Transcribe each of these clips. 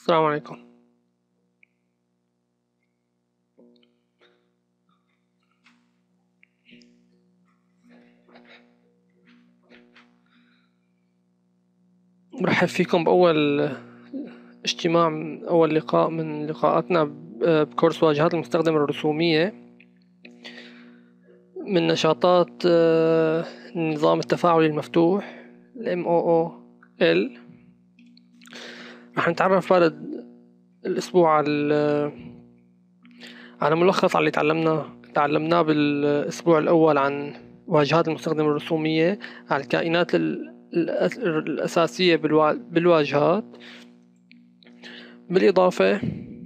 السلام عليكم. برحب فيكم بأول اجتماع أول لقاء من لقاءاتنا بكورس واجهات المستخدم الرسومية من نشاطات النظام التفاعلي المفتوح MOOL. رح نتعرف بعد الأسبوع على ملخص على اللي تعلمناه بالأسبوع الأول عن واجهات المستخدم الرسومية، على الكائنات الأساسية بالواجهات. بالإضافة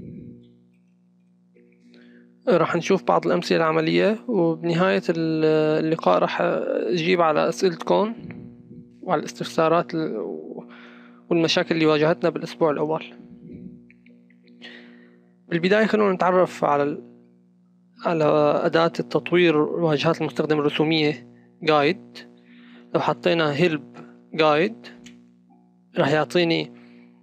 راح نشوف بعض الأمثلة العملية، وبنهاية اللقاء راح أجيب على أسئلتكم وعلى الاستفسارات والمشاكل اللي واجهتنا بالأسبوع الأول. بالبداية خلونا نتعرف على أداة التطوير واجهات المستخدم الرسومية جايد. لو حطينا هيلب جايد راح يعطيني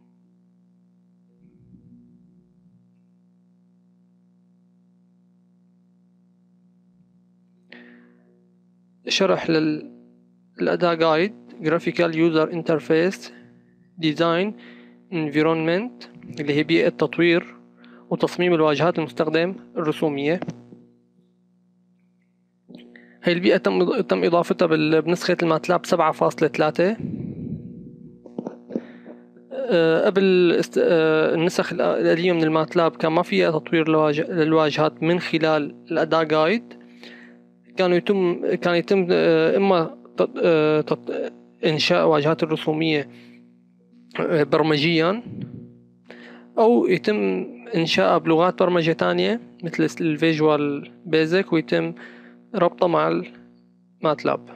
شرح للأداة جايد Graphical User Interface Design Environment، اللي هي بيئة تطوير وتصميم الواجهات المستخدم الرسومية. هاي البيئة تم إضافتها بنسخة الماتلاب 7.3. قبل النسخ القديمة من الماتلاب كان ما فيها تطوير للواجهات من خلال الأداة جايد. كان يتم إما إنشاء واجهات الرسومية برمجيا، أو يتم إنشاء بلغات برمجة تانية مثل الفيجوال بيزك ويتم ربطه مع الماتلاب.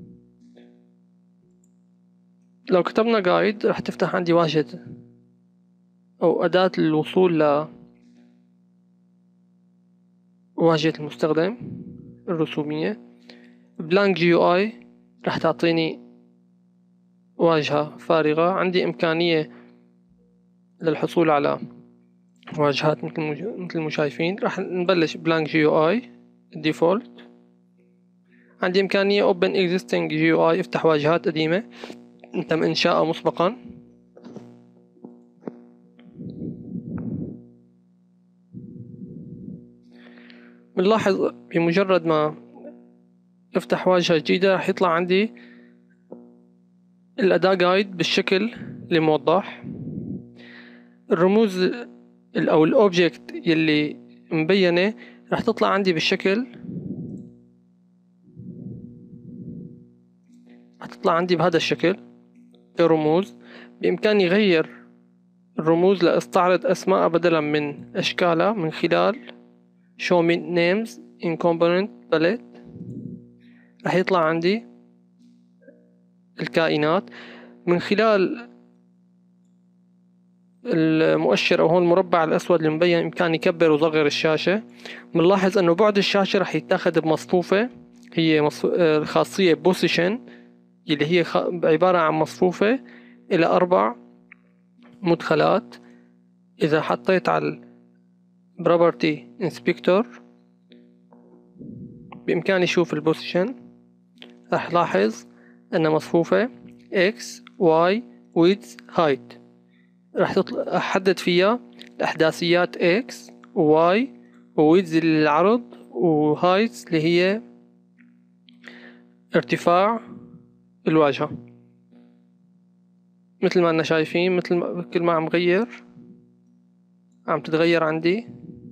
لو كتبنا جايد راح تفتح عندي واجهة أو أداة الوصول لواجهة المستخدم الرسومية. بلانك جي يو اي راح تعطيني واجهة فارغة. عندي إمكانية للحصول على واجهات مثل ما شايفين. راح نبلش بلانك جي يو اي الديفولت. عندي إمكانية Open Existing GUI، افتح واجهات قديمة تم إنشاءها مسبقا. بنلاحظ بمجرد ما افتح واجهة جديدة راح يطلع عندي الأداة جايد بالشكل اللي موضح. الرموز أو الأوبجكت يلي مبينة راح تطلع عندي بالشكل، هتطلع عندي بهذا الشكل الرموز. بإمكاني غير الرموز لأستعرض أسماء بدلا من أشكالها من خلال Show me names in component palette. راح يطلع عندي الكائنات من خلال المؤشر أو هون المربع الأسود اللي مبين. إمكاني كبر وصغر الشاشة. بنلاحظ أنه بعد الشاشة راح يتاخد بمصفوفة، هي الخاصية بوزيشن اللي هي عبارة عن مصفوفة إلى 4 مدخلات. إذا حطيت على Property Inspector بإمكاني أشوف البوزيشن. راح لاحظ أن مصفوفة X Y Width Height. راح أحدد فيها الأحداثيات X و Y وWidth للعرض وهايت اللي هي ارتفاع الواجهة. مثل ما أننا شايفين، كل ما عم غير عم تتغير عندي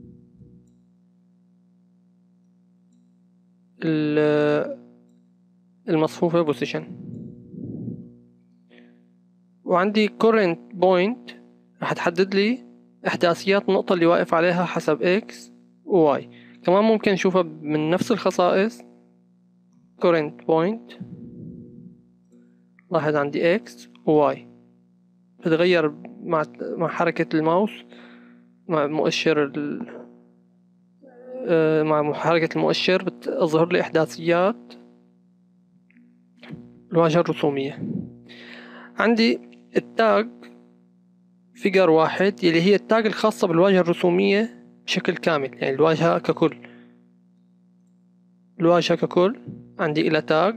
المصفوفة بوزيشن. وعندي current point راح تحدد لي إحداثيات النقطة اللي واقف عليها حسب X و Y. كمان ممكن نشوفها من نفس الخصائص current point. لاحظ عندي X و Y بتغير مع حركة الماوس، مع مؤشر مع حركة المؤشر بتظهر لي إحداثيات الواجهة الرسومية. عندي التاج فيجر 1 اللي هي التاج الخاصة بالواجهة الرسومية بشكل كامل، يعني الواجهة ككل. الواجهة ككل عندي إلى تاج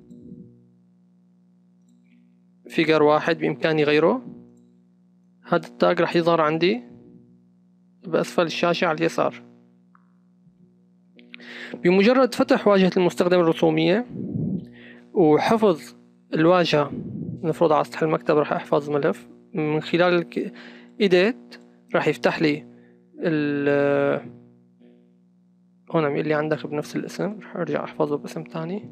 فيجر 1 بإمكاني غيره. هذا التاج راح يظهر عندي بأسفل الشاشة على اليسار. بمجرد فتح واجهة المستخدم الرسومية وحفظ الواجهة، نفرض على سطح المكتب راح أحفظ ملف من خلال إيديت، راح يفتح لي هون عم يقول لي عندك بنفس الاسم، راح أرجع أحفظه باسم تاني.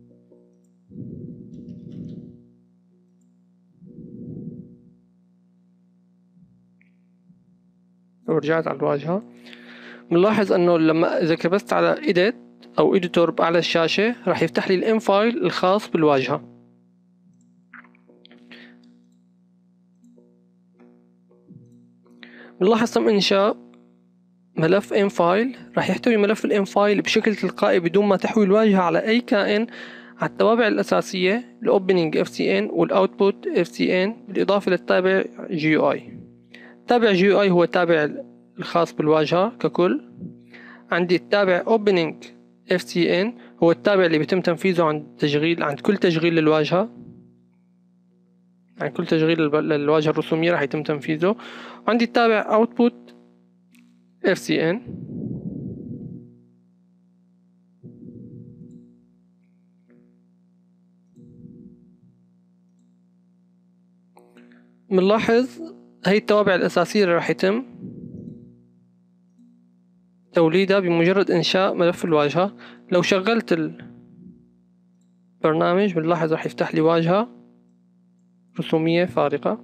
لو رجعت على الواجهة بنلاحظ انه لما اذا كبست على edit او editor باعلى الشاشة راح يفتح لي الام فايل الخاص بالواجهة. بنلاحظ تم انشاء ملف ام فايل راح يحتوي ملف الام فايل بشكل تلقائي بدون ما تحوي الواجهة على اي كائن على التوابع الاساسية الاوبننج FCN والاوتبوت FCN بالاضافة للتابع GUI. تابع GUI هو التابع الخاص بالواجهة ككل. عندي التابع Opening FCN هو التابع اللي بيتم تنفيذه عند كل تشغيل للواجهة. عند كل تشغيل للواجهة الرسومية راح يتم تنفيذه. وعندي التابع Output FCN. بنلاحظ هي التوابع الأساسية اللي راح يتم توليدها بمجرد إنشاء ملف الواجهة. لو شغلت البرنامج بنلاحظ راح يفتح لي واجهة رسومية فارقة.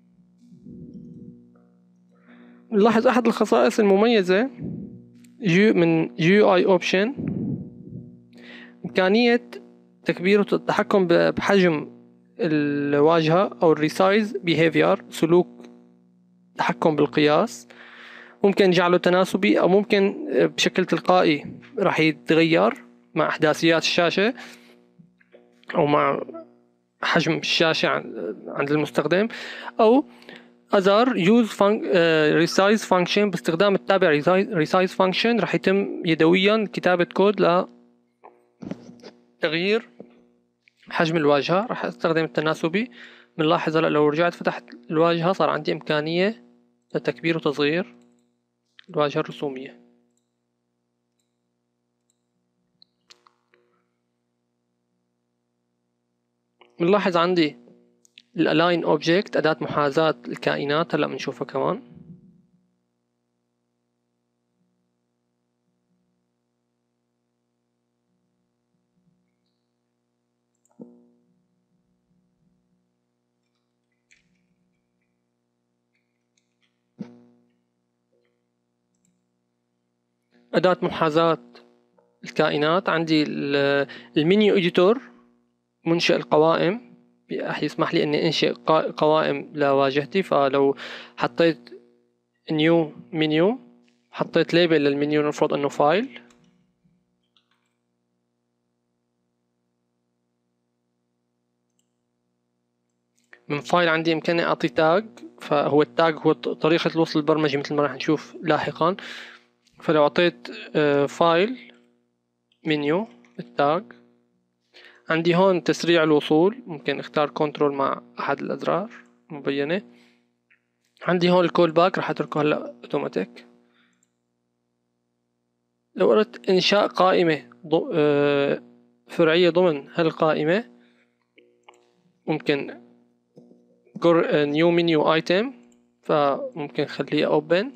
نلاحظ أحد الخصائص المميزة من GUI Option إمكانية تكبير والتحكم بحجم الواجهة أو الريسايز behavior، سلوك تحكم بالقياس. ممكن جعله تناسبي أو ممكن بشكل تلقائي راح يتغير مع إحداثيات الشاشة أو مع حجم الشاشة عند المستخدم. أو other use resize function باستخدام التابع resize function راح يتم يدويا كتابة كود لتغيير حجم الواجهة. راح استخدم التناسبي. بنلاحظ هلا لو رجعت فتحت الواجهة صار عندي إمكانية لتكبير وتصغير الواجهة الرسومية. بنلاحظ عندي الألاين أوبجكت أداة محاذاة الكائنات، هلا بنشوفها كمان. أداة محاذاة الكائنات عندي المنيو إديتور منشئ القوائم راح يسمح لي إني أنشئ قوائم لواجهتي. فلو حطيت نيو منيو حطيت ليبل للمنيو نفرض إنه فايل، من فايل عندي إمكاني أعطي تاج. فهو التاج هو طريقة الوصل البرمجي مثل ما راح نشوف لاحقا. فلو أعطيت فايل منيو التاج عندي هون تسريع الوصول، ممكن اختار كنترول مع أحد الأزرار مبينة. عندي هون الكول باك راح أتركه هلا اوتوماتيك. لو أردت إنشاء قائمة فرعية ضمن هالقائمة ممكن نيو منيو ايتم، فممكن خليه اوبن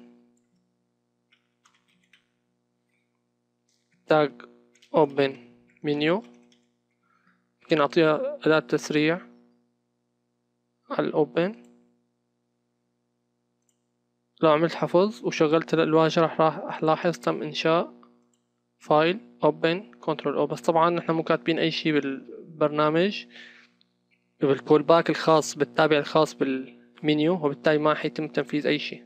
تاج اوبن منيو. ممكن اعطيها اداة تسريع على الاوبن. لو عملت حفظ وشغلت الواجهة راح لاحظ تم انشاء فايل اوبن كنترول او. بس طبعا نحن مو كاتبين اي شي بالبرنامج بالكول باك الخاص بالتابع الخاص بالمنيو، وبالتالي ما حيتم تنفيذ اي شي.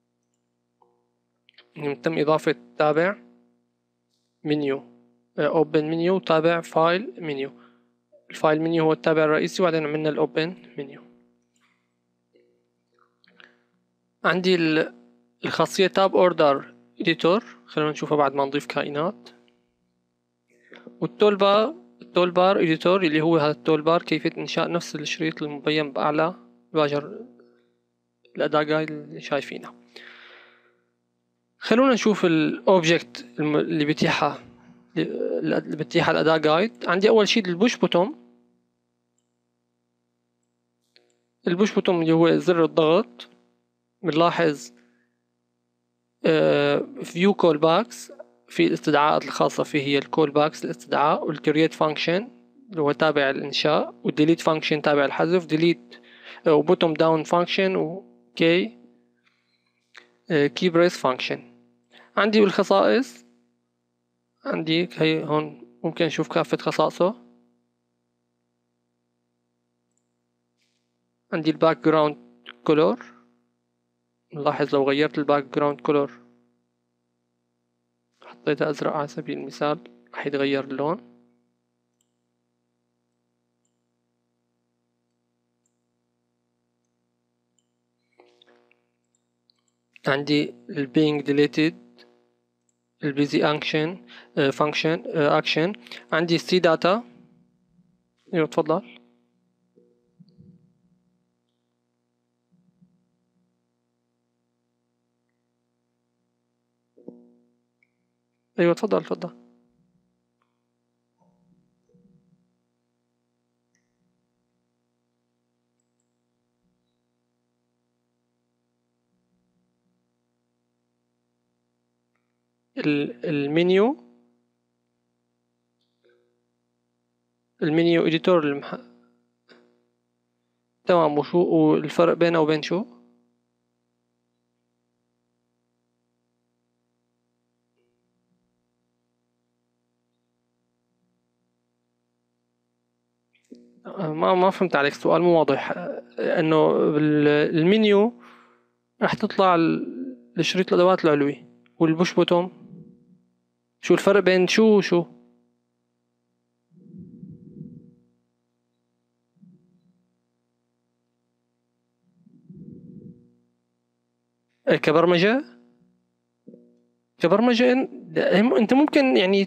تم اضافة تابع منيو اوبن منيو تابع فايل منيو. الفايل منيو هو التابع الرئيسي وبعدين عملنا الاوبن منيو. عندي الخاصية تاب اوردر اديتور، خلونا نشوفها بعد ما نضيف كائنات. التول بار اديتور اللي هو هذا التول بار كيفية انشاء نفس الشريط المبين باعلى الواجهة الاداة جايد اللي شايفينها. خلونا نشوف الاوبجكت اللي بتيحها الاداة جايد. عندي اول شيء البوش بوتوم. البوش بوتوم اللي هو زر الضغط. بنلاحظ فيو كول باكس، في الاستدعاءات الخاصة فيه هي الكول باكس الاستدعاء، والكرييت فانكشن اللي هو تابع الإنشاء، والديليت فانكشن تابع الحذف، ديليت وبوتوم داون فانكشن، وكي كي بريس فانكشن. عندي بالخصائص، عندي هي هون ممكن نشوف كافة خصائصه. عندي الباك جراوند كولور. نلاحظ لو غيرت الباك جراوند كولور، حطيته أزرق على سبيل المثال، راح يتغير اللون. عندي ال being deleted، ال busy action function action. عندي C data. ايوه تفضل. ايوه تفضل تفضل. المنيو اديتور تمام. وشو والفرق بينه وبين شو؟ ما فهمت عليك، السؤال مو واضح. انه المنيو راح تطلع الشريط الادوات العلوي، والبوش بوتوم شو الفرق بين شو وشو؟ كبرمجة. انت ممكن يعني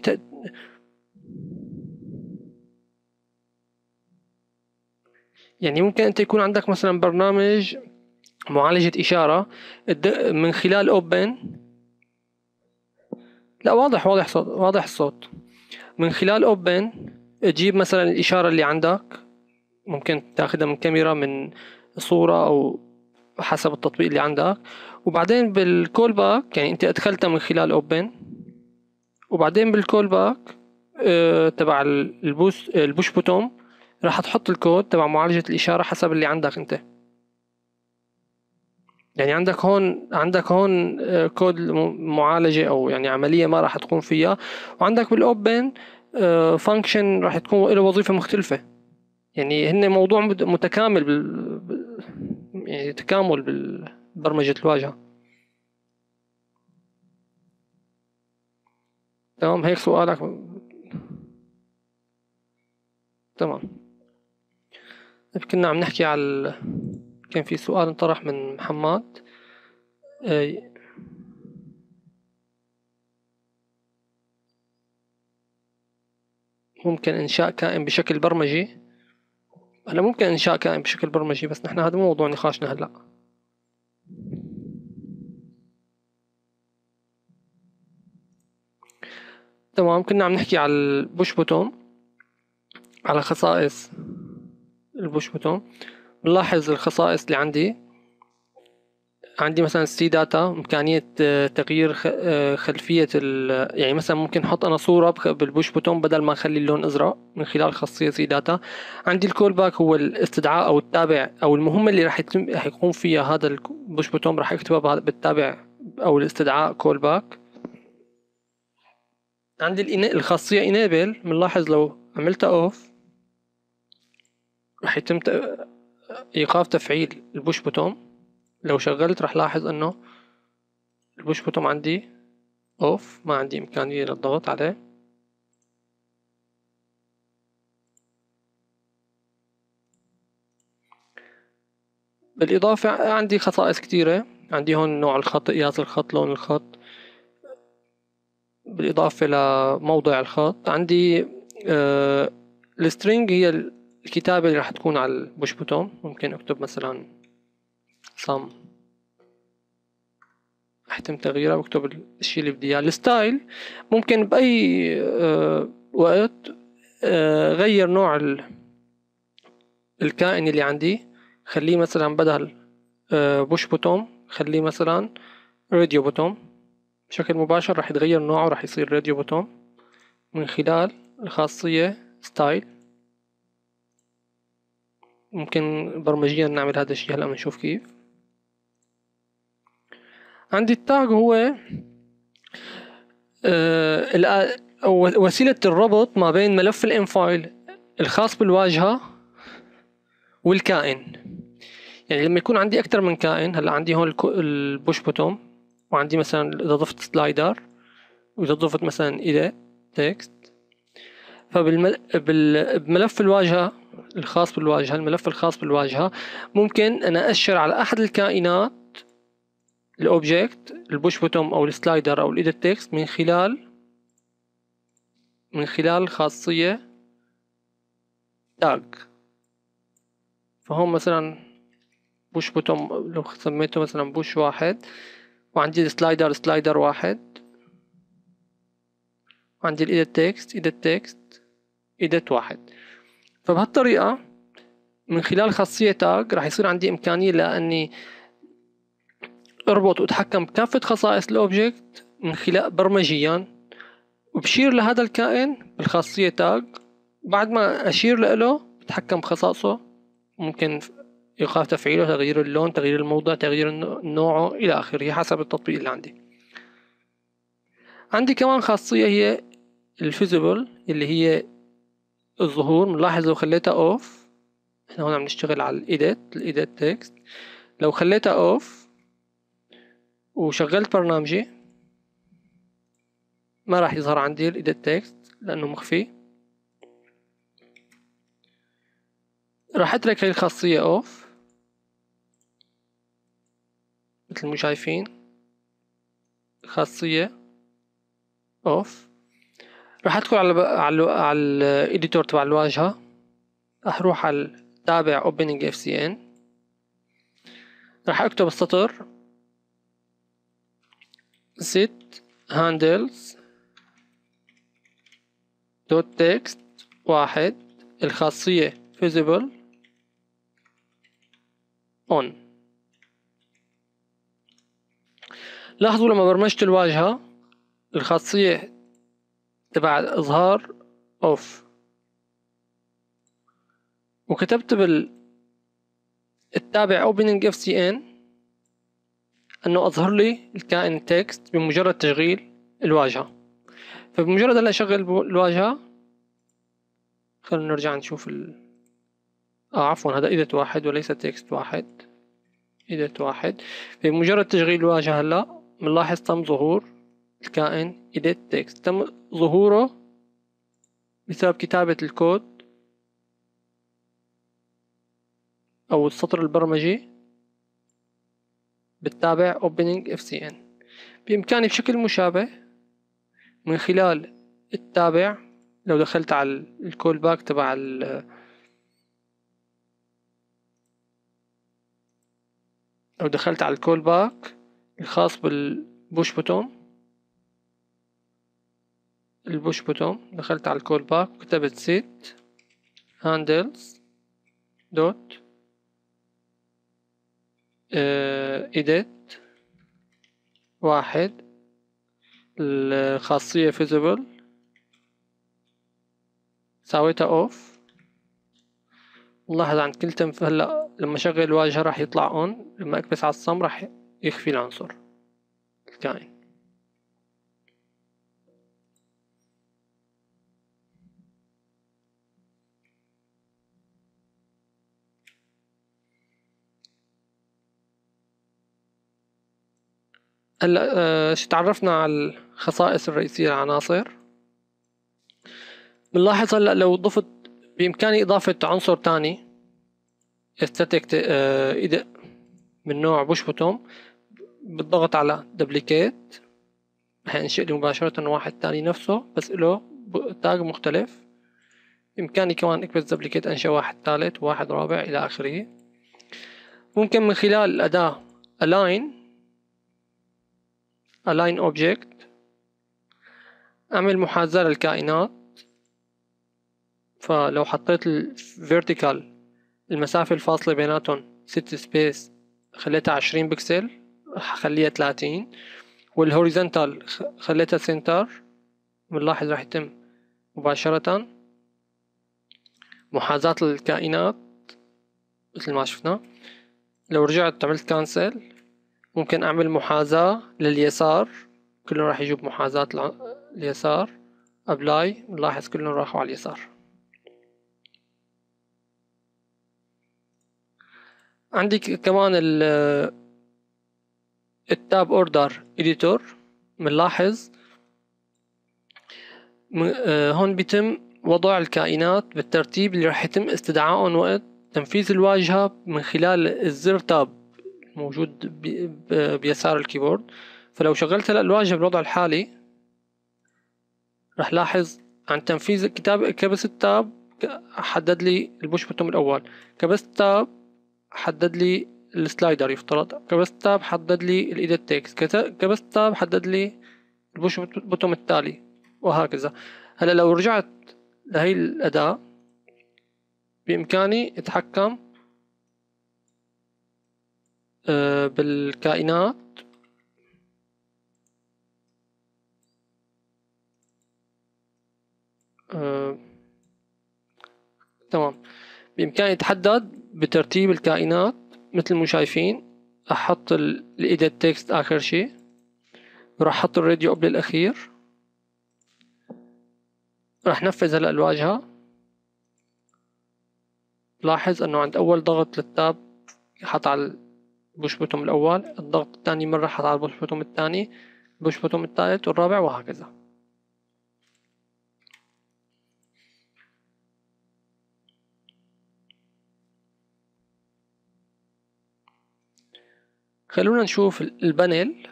يعني ممكن انت يكون عندك مثلا برنامج معالجة إشارة من خلال اوبن. لا واضح، واضح الصوت. من خلال اوبن تجيب مثلا الإشارة اللي عندك، ممكن تاخدها من كاميرا، من صورة، أو حسب التطبيق اللي عندك. وبعدين بالكول باك، يعني انت ادخلتها من خلال اوبن، وبعدين بالكول باك تبع البوش بوتوم راح تحط الكود تبع معالجة الإشارة حسب اللي عندك انت. يعني عندك هون كود معالجة، او يعني عملية ما راح تقوم فيها. وعندك بالاوبن فانكشن راح تكون له وظيفة مختلفة. يعني هن موضوع متكامل يعني تكامل بالبرمجة الواجهة. تمام، هيك سؤالك. تمام. كنا عم نحكي على كان في سؤال انطرح من محمد. آه، ممكن إنشاء كائن بشكل برمجي. هلا ممكن إنشاء كائن بشكل برمجي، بس نحن هذا مو موضوع نقاشنا هلا. تمام، كنا عم نحكي على البوش بوتون، على خصائص البوش بوتون. بنلاحظ الخصائص اللي عندي مثلا سي داتا، إمكانية تغيير خلفية يعني مثلا ممكن أحط أنا صورة بالبوش بوتون بدل ما أخلي اللون أزرق من خلال خاصية سي داتا. عندي الكول باك هو الاستدعاء أو التابع أو المهمة اللي راح يقوم فيها هذا البوش بوتون، راح يكتبها بالتابع أو الاستدعاء كول باك. عندي الخاصية enable، بنلاحظ لو عملتها اوف راح يتم ايقاف تفعيل البوش بوتون. لو شغلت راح لاحظ انه البوش بوتون عندي اوف، ما عندي امكانية للضغط عليه. بالاضافة عندي خصائص كتيرة. عندي هون نوع الخط، قياس الخط، لون الخط، بالإضافة لموضع الخط. عندي السترينج هي الكتابة اللي راح تكون على البوش بوتون. ممكن اكتب مثلا صم، احتم تغييره واكتب الشيء اللي بدي اياه. الستايل ممكن بأي وقت غير نوع الكائن اللي عندي. خليه مثلا بدل بوش بوتون خليه مثلا راديو بوتون. بشكل مباشر راح يتغير نوعه، راح يصير راديو بوتون من خلال الخاصية ستايل. ممكن برمجيا نعمل هذا الشيء، هلا بنشوف كيف. عندي التاج هو وسيلة الربط ما بين ملف الام فايل الخاص بالواجهة والكائن. يعني لما يكون عندي أكثر من كائن، هلا عندي هون البوش بوتون، وعندي مثلا إذا ضفت سلايدر، وإذا ضفت مثلا إلى تكست، فبملف الواجهة الخاص بالواجهة، الملف الخاص بالواجهة، ممكن أنا أشر على أحد الكائنات الأوبجكت البوش بوتون أو السلايدر أو الإيديت تكست من خلال خاصية تاج. فهم مثلا بوش بوتون، لو سميته مثلا بوش واحد، وعندي السلايدر سلايدر واحد، وعندي الإيديت تكست إيديت واحد. فبهالطريقة من خلال خاصية تاج راح يصير عندي إمكانية لأني اربط واتحكم بكافة خصائص الأوبجكت من خلال برمجيا، وبشير لهذا الكائن بالخاصية تاج. بعد ما أشير له بتحكم بخصائصه، ممكن إيقاف تفعيله، تغيير اللون، تغيير الموضع، تغيير نوعه إلى آخره حسب التطبيق اللي عندي. عندي كمان خاصية هي الفيزيبل اللي هي الظهور. بنلاحظ لو خليتها اوف، احنا هون عم نشتغل على الايديت تكست، لو خليتها اوف وشغلت برنامجي ما راح يظهر عندي الايديت تكست لانه مخفي. راح اترك هاي الخاصية اوف مثل ما شايفين، خاصية اوف. راح ادخل على الايديتور تبع الواجهة، راح اروح على تابع opening FCN، راح اكتب السطر set handles دوت تكست واحد، الخاصية visible on. لاحظوا لما برمجت الواجهة الخاصية تبع الإظهار off، وكتبت التابع opening FCN أنه أظهر لي الكائن تكست بمجرد تشغيل الواجهة. فبمجرد هلا أشغل الواجهة، خلينا نرجع نشوف عفوا هذا إيديت واحد وليس تكست واحد، إيديت واحد. بمجرد تشغيل الواجهة هلا بنلاحظ تم ظهور الكائن إيديت تكست، تم ظهوره بسبب كتابة الكود أو السطر البرمجي بالتابع opening FCN. بإمكاني بشكل مشابه من خلال التابع، لو دخلت على الكول باك تبع لو دخلت على الكول باك الخاص بالبوش بوتون، دخلت على الكول باك وكتبت set handles دوت edit واحد، الخاصية visible سويتها اوف. نلاحظ عند كل هلا لما اشغل الواجهة راح يطلع اون، لما اكبس على الصم راح يخفي العنصر الكائن. هلا تعرفنا على الخصائص الرئيسية للعناصر. بنلاحظ هلا لو ضفت بإمكاني إضافة عنصر تاني static من نوع بوش بوتون، بالضغط على دبليكيت رح ينشئ لي مباشرة واحد تاني نفسه بس له تاج مختلف. بإمكاني كمان اكبس دبليكيت انشئ واحد ثالث وواحد رابع إلى آخره. ممكن من خلال الأداة Align Object أعمل محاذاة للكائنات. فلو حطيت Vertical المسافة الفاصلة بيناتهم Set Space خليتها 20 بكسل رح أخليها 30، والهوريزونتال خليتها سنتر. بنلاحظ رح يتم مباشرة محاذاة الكائنات مثل ما شفنا. لو رجعت عملت كانسل ممكن أعمل محاذاة لليسار، كلهم راح يجوا بمحاذاة اليسار. أبلاي نلاحظ كلهم راحوا على اليسار. عندي كمان التاب اوردر اديتور. بنلاحظ هون بيتم وضع الكائنات بالترتيب اللي راح يتم استدعائهم وقت تنفيذ الواجهة من خلال الزر تاب موجود بيسار الكيبورد. فلو شغلت هلا الواجهة بالوضع الحالي راح لاحظ عن تنفيذ الكتاب كبس التاب حدد لي البوش بوتوم الأول، كبست تاب حدد لي السلايدر يفترض، كبست تاب حدد لي الايديت تكست، كبست تاب حدد لي البوش بوتوم التالي وهكذا. هلا لو رجعت لهي الأداة بإمكاني أتحكم بالكائنات تمام. بإمكاني أتحدد بترتيب الكائنات مثل ما شايفين. أحط الإيديت تكست آخر شي، راح أحط الراديو قبل الأخير. راح نفذ هلا الواجهة. لاحظ أنه عند أول ضغط للتاب حط على البوش بوتوم الأول، الضغط الثاني مرة حط على البوش بوتوم الثاني، البوش بوتوم الثالث والرابع وهكذا. خلونا نشوف البانل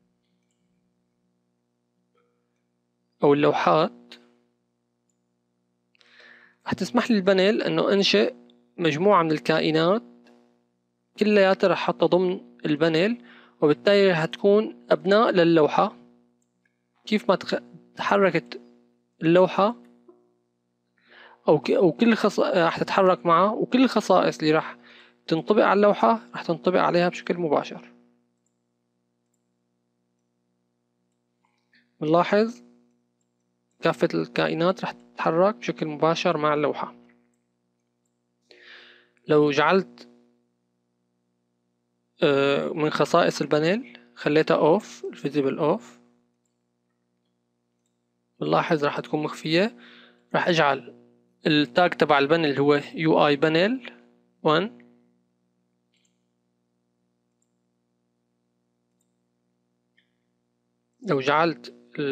أو اللوحات. رح تسمح لي البانل أنه أنشئ مجموعة من الكائنات كلياتها رح أحطها ضمن البانل، وبالتالي رح تكون أبناء للوحة. كيف ما تحركت اللوحة أو كل رح تتحرك معها، وكل الخصائص اللي رح تنطبق على اللوحة رح تنطبق عليها بشكل مباشر. بنلاحظ كافة الكائنات رح تتحرك بشكل مباشر مع اللوحة. لو جعلت من خصائص البانل خليتها اوف، الفيزيبل اوف، بنلاحظ راح تكون مخفية. راح اجعل التاج تبع البانل اللي هو يو اي بانل 1. لو جعلت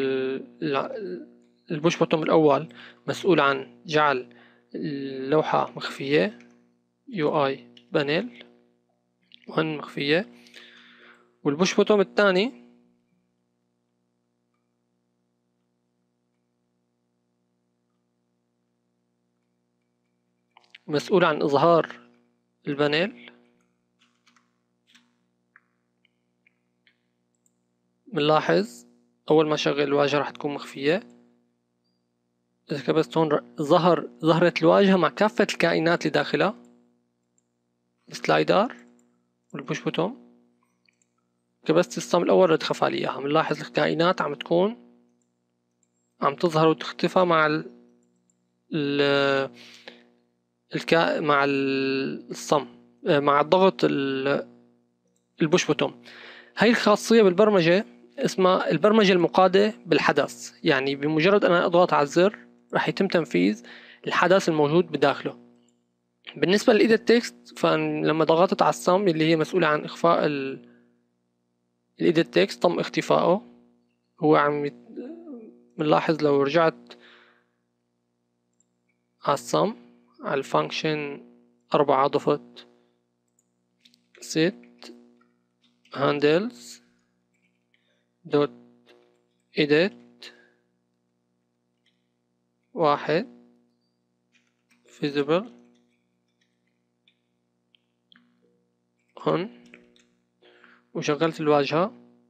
البوش بوتوم الأول مسؤول عن جعل اللوحة مخفية، يو اي بانل 1 مخفية، والبوش بوتوم الثاني مسؤول عن إظهار البانل. بنلاحظ أول ما شغل الواجهة راح تكون مخفية. إذا كبست هون ظهرت الواجهة مع كافة الكائنات اللي داخلها، السلايدر والبوش بوتوم. كبست الصم الأول رد خفى لي إياها. بنلاحظ الكائنات عم تظهر وتختفى مع الصم مع الضغط البوش بوتوم. هاي الخاصية بالبرمجة اسمها البرمجة المقادة بالحدث. يعني بمجرد أن أضغط على الزر راح يتم تنفيذ الحدث الموجود بداخله. بالنسبة للإيديت تكست، فلما ضغطت على الصم اللي هي مسؤولة عن إخفاء الإيديت تكست تم اختفائه. هو بنلاحظ لو رجعت على الصم على الفانكشن 4 ضفت set handles دوت edit واحد visible on، وشغلت الواجهة.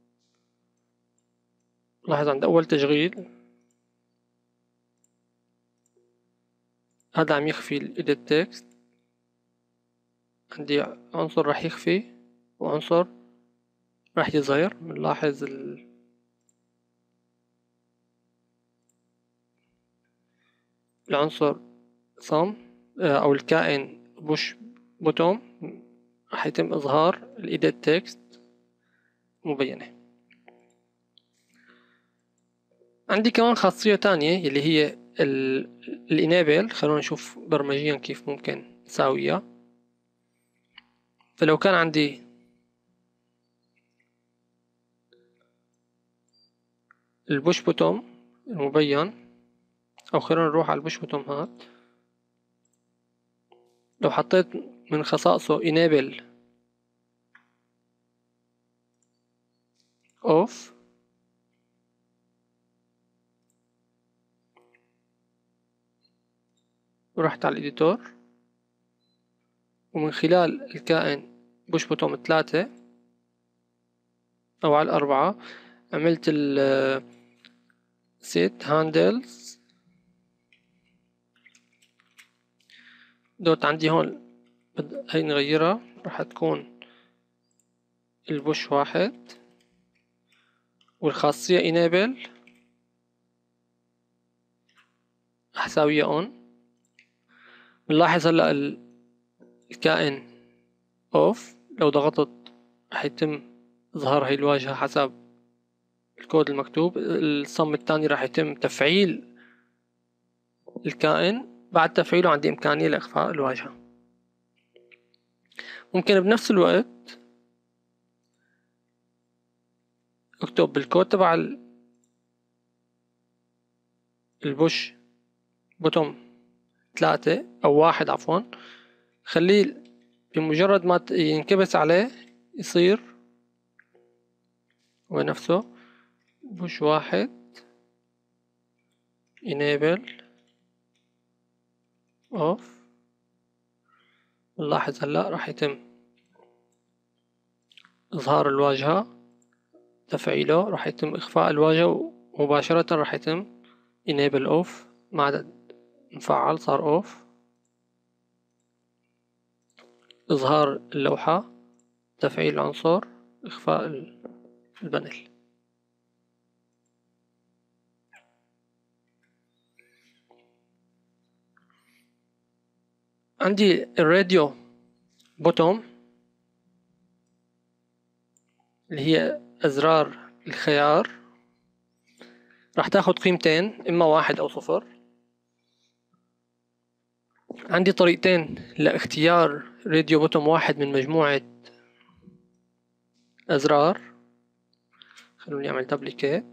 لاحظ عند أول تشغيل هذا عم يخفي ال edit text، عندي عنصر راح يخفي وعنصر راح يظهر. بنلاحظ العنصر sum أو الكائن push bottom راح يتم إظهار ال edit text مبينة. عندي كمان خاصية تانية اللي هي ال enable. خلونا نشوف برمجيا كيف ممكن نساويها. فلو كان عندي البوش بوتوم المبين، او خلونا نروح على البوش بوتوم هاد، لو حطيت من خصائصه enable off، ورحت على الإديتور، ومن خلال الكائن بوش بوتوم 3 أو على 4 عملت ال set handles دوت. عندي هون هي نغيرها، راح تكون البوش 1 والخاصية enable راح اساويها on. بنلاحظ هلا الكائن off، لو ضغطت راح يتم إظهار هاي الواجهة حسب الكود المكتوب. الصم الثاني راح يتم تفعيل الكائن، بعد تفعيله عندي إمكانية لإخفاء الواجهة. ممكن بنفس الوقت اكتب بالكود تبع البوش بوتوم 3 أو 1 عفوا، خليه بمجرد ما ينكبس عليه يصير هو نفسه بوش 1 enable off. نلاحظ هلا راح يتم إظهار الواجهة، تفعيله راح يتم إخفاء الواجهة، ومباشرة راح يتم enable off. ما عاد مفعل، صار off. إظهار اللوحة، تفعيل العنصر، إخفاء البانل. عندي الراديو بوتوم اللي هي أزرار الخيار، راح تاخد قيمتين، إما 1 أو 0. عندي طريقتين لاختيار راديو بوتوم 1 من مجموعة أزرار. خلوني أعمل دبليكيت.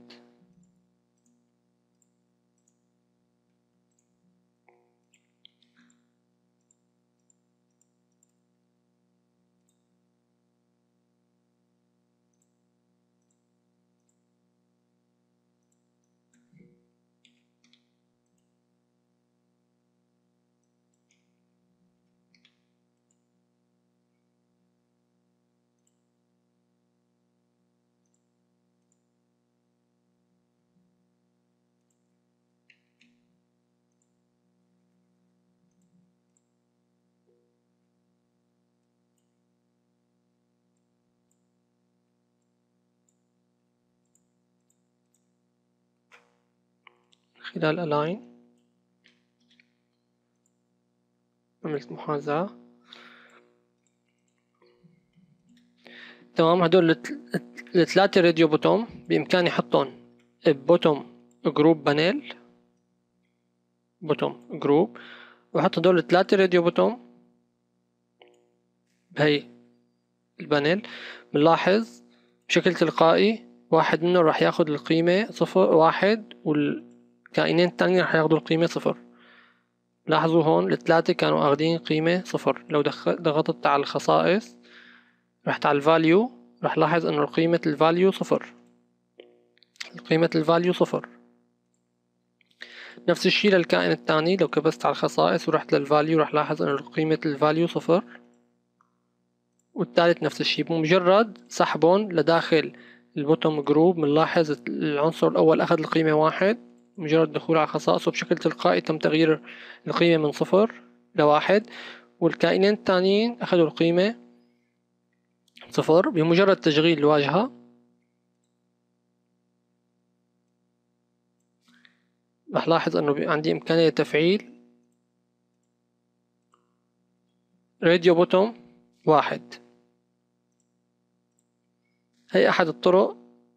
خلال align عملت محاذاة. تمام. هدول الثلاثة راديو بوتوم بإمكاني أحطهم بوتوم جروب بانل، بوتوم جروب، وأحط هدول الثلاثة راديو بوتوم بهي البانل. بنلاحظ بشكل تلقائي واحد منهم راح ياخد القيمة 1، والكائنين التانيين راح ياخدوا القيمة 0. لاحظوا هون الثلاثة كانوا اخدين قيمة 0. لو ضغطت على الخصائص، رحت على الفاليو، راح لاحظ انه قيمة الفاليو 0. قيمة الفاليو صفر. نفس الشي للكائن الثاني، لو كبست على الخصائص ورحت للفاليو راح لاحظ انه قيمة الفاليو صفر. والثالث نفس الشي، بمجرد سحبهم لداخل البوتوم جروب بنلاحظ العنصر الأول أخذ القيمة واحد، مجرد دخول على خصائصه بشكل تلقائي تم تغيير القيمة من صفر لواحد، والكائنين الثانيين أخذوا القيمة صفر. بمجرد تشغيل الواجهة راح لاحظ انه عندي امكانية تفعيل راديو بوتوم واحد. هي احد الطرق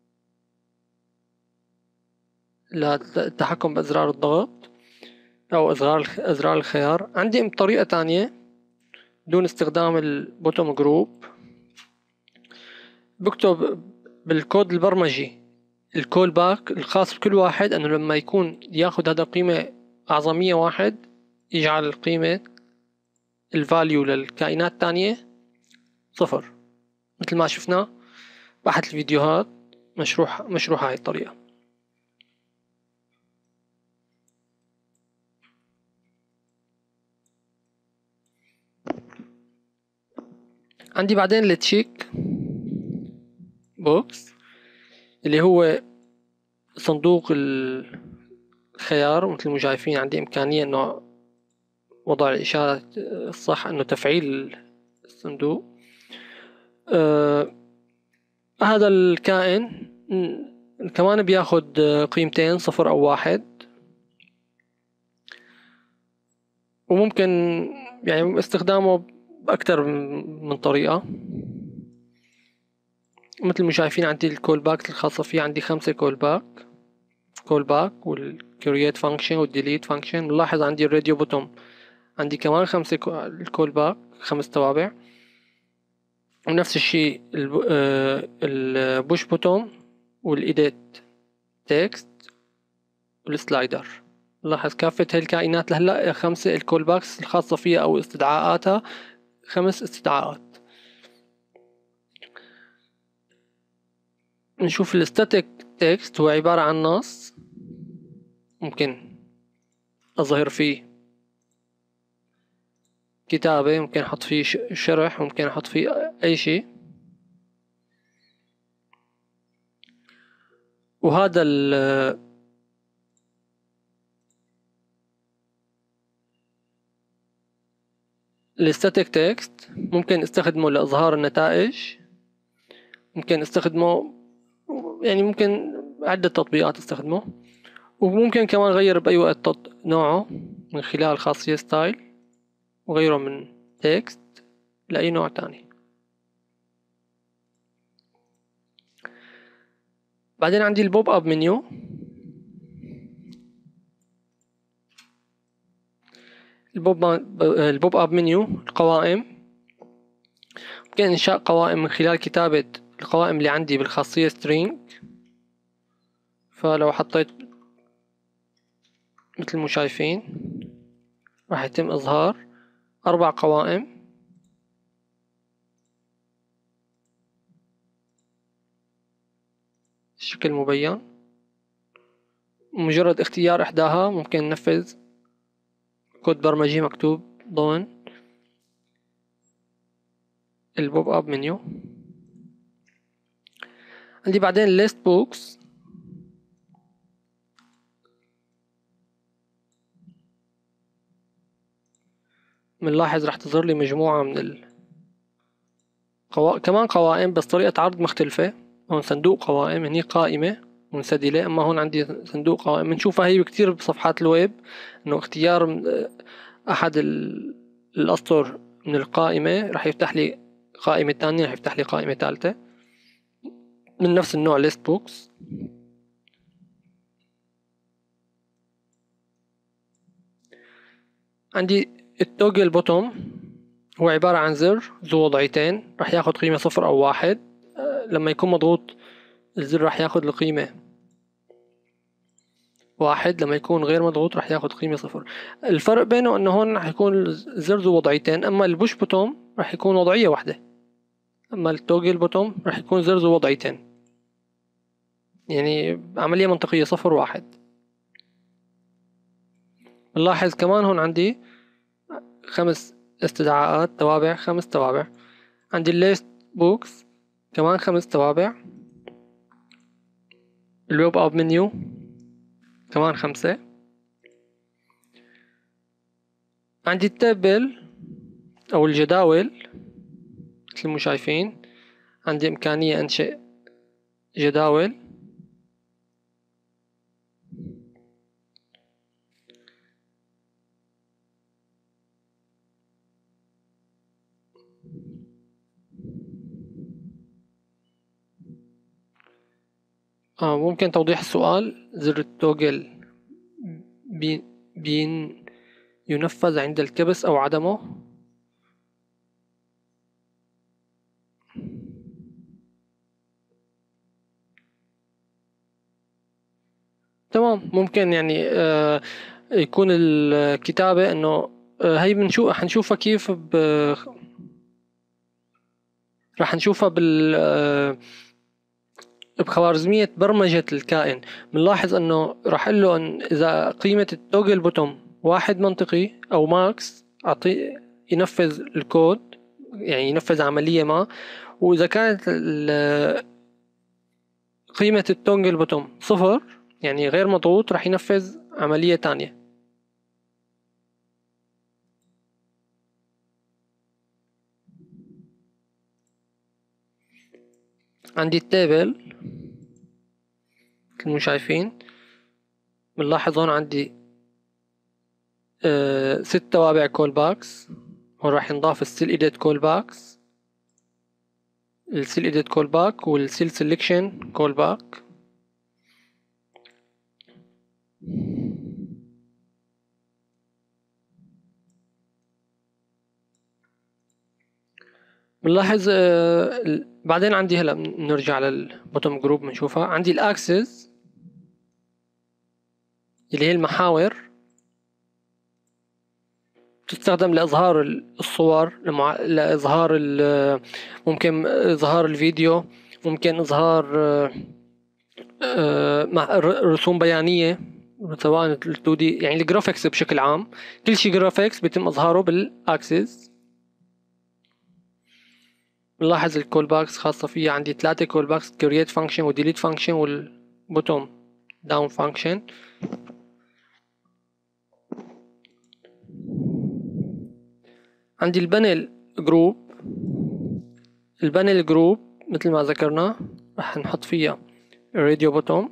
للتحكم بازرار الضغط او ازرار الخيار. عندي طريقة تانية دون استخدام البوتوم جروب، بكتب بالكود البرمجي الكول باك الخاص بكل واحد، انه لما يكون ياخد هذا قيمة اعظمية واحد يجعل القيمة الفاليو للكائنات الثانية صفر، مثل ما شفنا بأحد الفيديوهات مشروحة هاي الطريقة. عندي بعدين التشيك بوكس اللي هو صندوق الخيار. مثل ما شايفين عندي إمكانية إنه وضع الإشارة الصح إنه تفعيل الصندوق. هذا الكائن كمان بياخد قيمتين صفر أو واحد، وممكن يعني استخدامه بأكثر من طريقة. مثل ما شايفين عندي الكول باك الخاصة فيه، عندي 5 كول باك والكرييت فانكشن والديليت فانكشن. نلاحظ عندي الراديو بوتوم عندي كمان 5 الكول باك 5 توابع، ونفس الشيء البوش بوتوم والإيديت تكست والسلايدر. نلاحظ كافة هاي الكائنات لهلا 5 الكول باكس الخاصة فيها أو استدعاءاتها 5 استدعاءات. نشوف الستاتيك تكست هو عبارة عن نص ممكن أظهر فيه كتابة، ممكن أحط فيه شرح، ممكن أحط فيه أي شيء. وهذا الستاتيك تكست ممكن استخدمه لإظهار النتائج، ممكن استخدمه يعني ممكن عدة تطبيقات استخدمه، وممكن كمان غير بأي وقت نوعه من خلال خاصية ستايل وغيره من تكست لأي نوع تاني. بعدين عندي البوب اب منيو. البوب اب منيو القوائم، ممكن إنشاء قوائم من خلال كتابة القوائم اللي عندي بالخاصية string. فلو حطيت مثل ما شايفين راح يتم إظهار 4 قوائم. الشكل مبين، مجرد اختيار إحداها ممكن ننفذ كود برمجي مكتوب ضمن البوب اب منيو. عندي بعدين list books. بنلاحظ راح تظهر لي مجموعة من كمان قوائم بس طريقة عرض مختلفة. هون صندوق قوائم، هني قائمة منسدلة، أما هون عندي صندوق قوائم. بنشوفها هي كتير بصفحات الويب إنه اختيار أحد الأسطر من القائمة راح يفتح لي قائمة تانية، راح يفتح لي قائمة ثالثة من نفس النوع list books. عندي التوجل بوتوم هو عبارة عن زر ذو وضعيتين، راح ياخد قيمة صفر أو واحد. لما يكون مضغوط الزر راح ياخد القيمة واحد، لما يكون غير مضغوط راح ياخد قيمة صفر. الفرق بينه انه هون راح يكون الزر ذو وضعيتين، اما البوش بوتوم راح يكون وضعية واحدة، اما التوجل بوتوم راح يكون زر ذو وضعيتين. يعني عملية منطقية 0 1. نلاحظ كمان هون عندي 5 استدعاءات توابع، 5 توابع. عندي الليست بوكس كمان 5 توابع. الويب اب منيو كمان 5. عندي التابل او الجداول مثل ما شايفين. عندي امكانية انشئ جداول. ممكن توضيح السؤال. زر التوجل بين ينفذ عند الكبس أو عدمه. تمام، ممكن يعني يكون الكتابة إنه هي حنشوفها كيف راح نشوفها بخوارزمية برمجة الكائن. بنلاحظ انه راح اقول له ان اذا قيمة التوجل بوتوم 1 منطقي او ماكس اعطيه ينفذ الكود، يعني ينفذ عملية ما. واذا كانت قيمة التوجل بوتوم 0 يعني غير مضغوط راح ينفذ عملية تانية. عندي التابل مثل ما شايفين. بنلاحظ هون عندي 6 توابع كول باكس. هون راح ينضاف السيل ايديت كول باكس، السيل ايديت كول باك والسيل سيلكشن كول باك. بنلاحظ بعدين عندي هلا بنرجع للبوتوم جروب بنشوفها. عندي الاكسس اللي هي المحاور تستخدم لإظهار الصور، لإظهار ممكن إظهار الفيديو، ممكن إظهار رسوم بيانية سواء ال 2D يعني الجرافيكس بشكل عام. كل شيء جرافيكس بيتم إظهاره بالأكسس. بنلاحظ الكول باكس خاصة فيها عندي 3 كول باكس: create function و delete function والبوتوم down function. عندي البانل جروب. البانل جروب مثل ما ذكرنا راح نحط فيها الراديو بوتوم.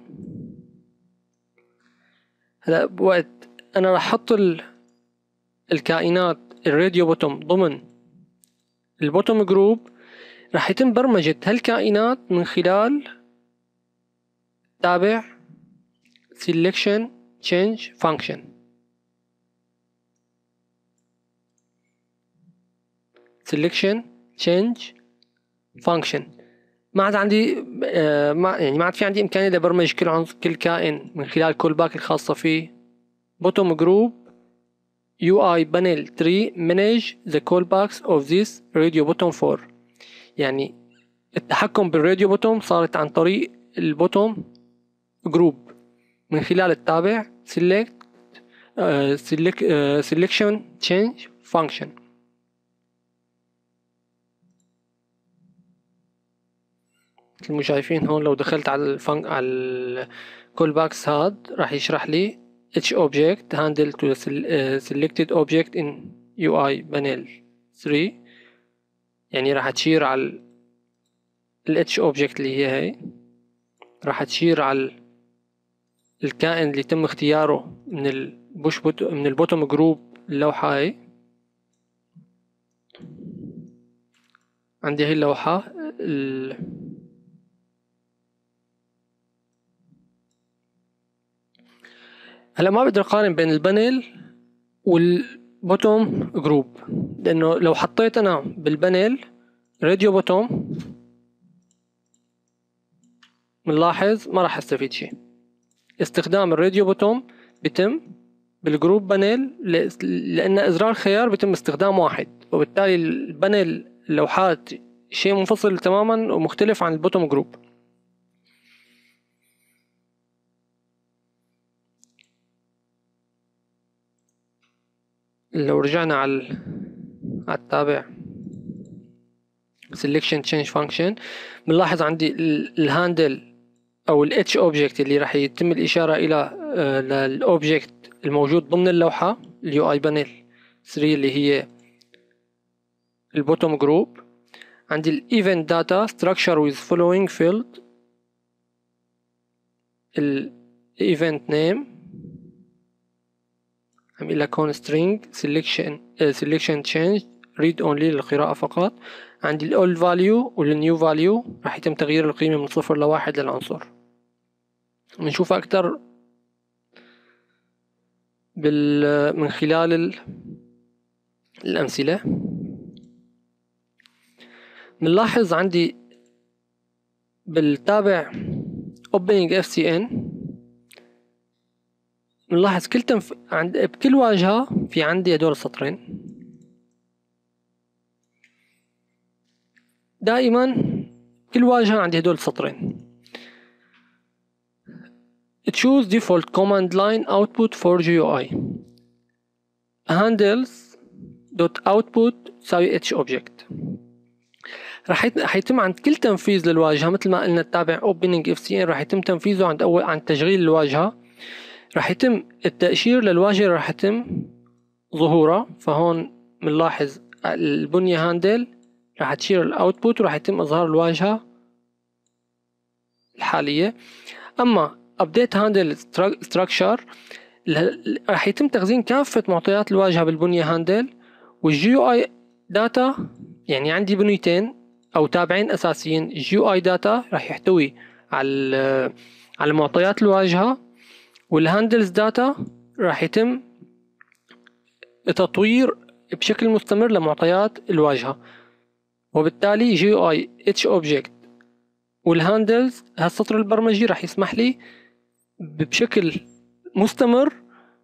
هلا بوقت انا راح احط الكائنات الراديو بوتوم ضمن البوتوم جروب، راح يتم برمجة هالكائنات من خلال تابع selection change function. selection change function ما عاد عندي ما عاد في عندي إمكانية لبرمج كل كائن من خلال كول باك الخاصة فيه. bottom group UI panel 3 manage the callbacks of this radio bottom 4. يعني التحكم بالراديو بوتوم صارت عن طريق البوتوم جروب من خلال التابع selection change function. مثل ما شايفين هون لو دخلت على على الكول باكس هاد راح يشرح لي each object handle to the selected object in UI panel 3. يعني راح تشير على ال each object اللي هي راح تشير على الكائن اللي تم اختياره من من البوتوم جروب اللوحة هاي. عندي هاي اللوحة هلا ما بقدر اقارن بين البانل والبوتوم جروب، لانه لو حطيت انا بالبانل راديو بوتوم بنلاحظ ما راح استفيد شيء. استخدام الراديو بوتوم بيتم بالجروب بانل لان ازرار خيار بيتم استخدام واحد، وبالتالي البانل اللوحات شيء منفصل تماما ومختلف عن البوتوم جروب. لو رجعنا على التابع selection change function، بنلاحظ عندي الهاندل او ال H object اللي راح يتم الاشارة الى للاوبجكت الموجود ضمن اللوحة اليو اي بانل 3 اللي هي البوتوم جروب. عندي ال event data structure with following field، ال event name عم لها كون string selection change read only للقراءة فقط. عندي ال old value وال new value راح يتم تغيير القيمة من 0 ل1 للعنصر. بنشوف أكتر من خلال الأمثلة. بنلاحظ عندي بالتابع opening FCN، بنلاحظ بكل واجهة في عندي هدول السطرين. دائما كل واجهة عندي هدول السطرين. choose default command line output for GUI handles.output تساوي h object. راح يتم عند كل تنفيذ للواجهة مثل ما قلنا التابع opening FCN راح يتم تنفيذه عند تشغيل الواجهة. راح يتم التأشير للواجهة راح يتم ظهورها. فهون بنلاحظ البنية هاندل راح تشير الاوتبوت وراح يتم اظهار الواجهة الحالية. اما update handle structure راح يتم تخزين كافة معطيات الواجهة بالبنية هاندل والجي يو اي داتا. يعني عندي بنيتين او تابعين اساسيين. الجي يو اي داتا راح يحتوي على معطيات الواجهة، والهاندلز داتا راح يتم تطوير بشكل مستمر لمعطيات الواجهة. وبالتالي جي يو اي اتش اوبجكت والهاندلز هالسطر البرمجي راح يسمح لي بشكل مستمر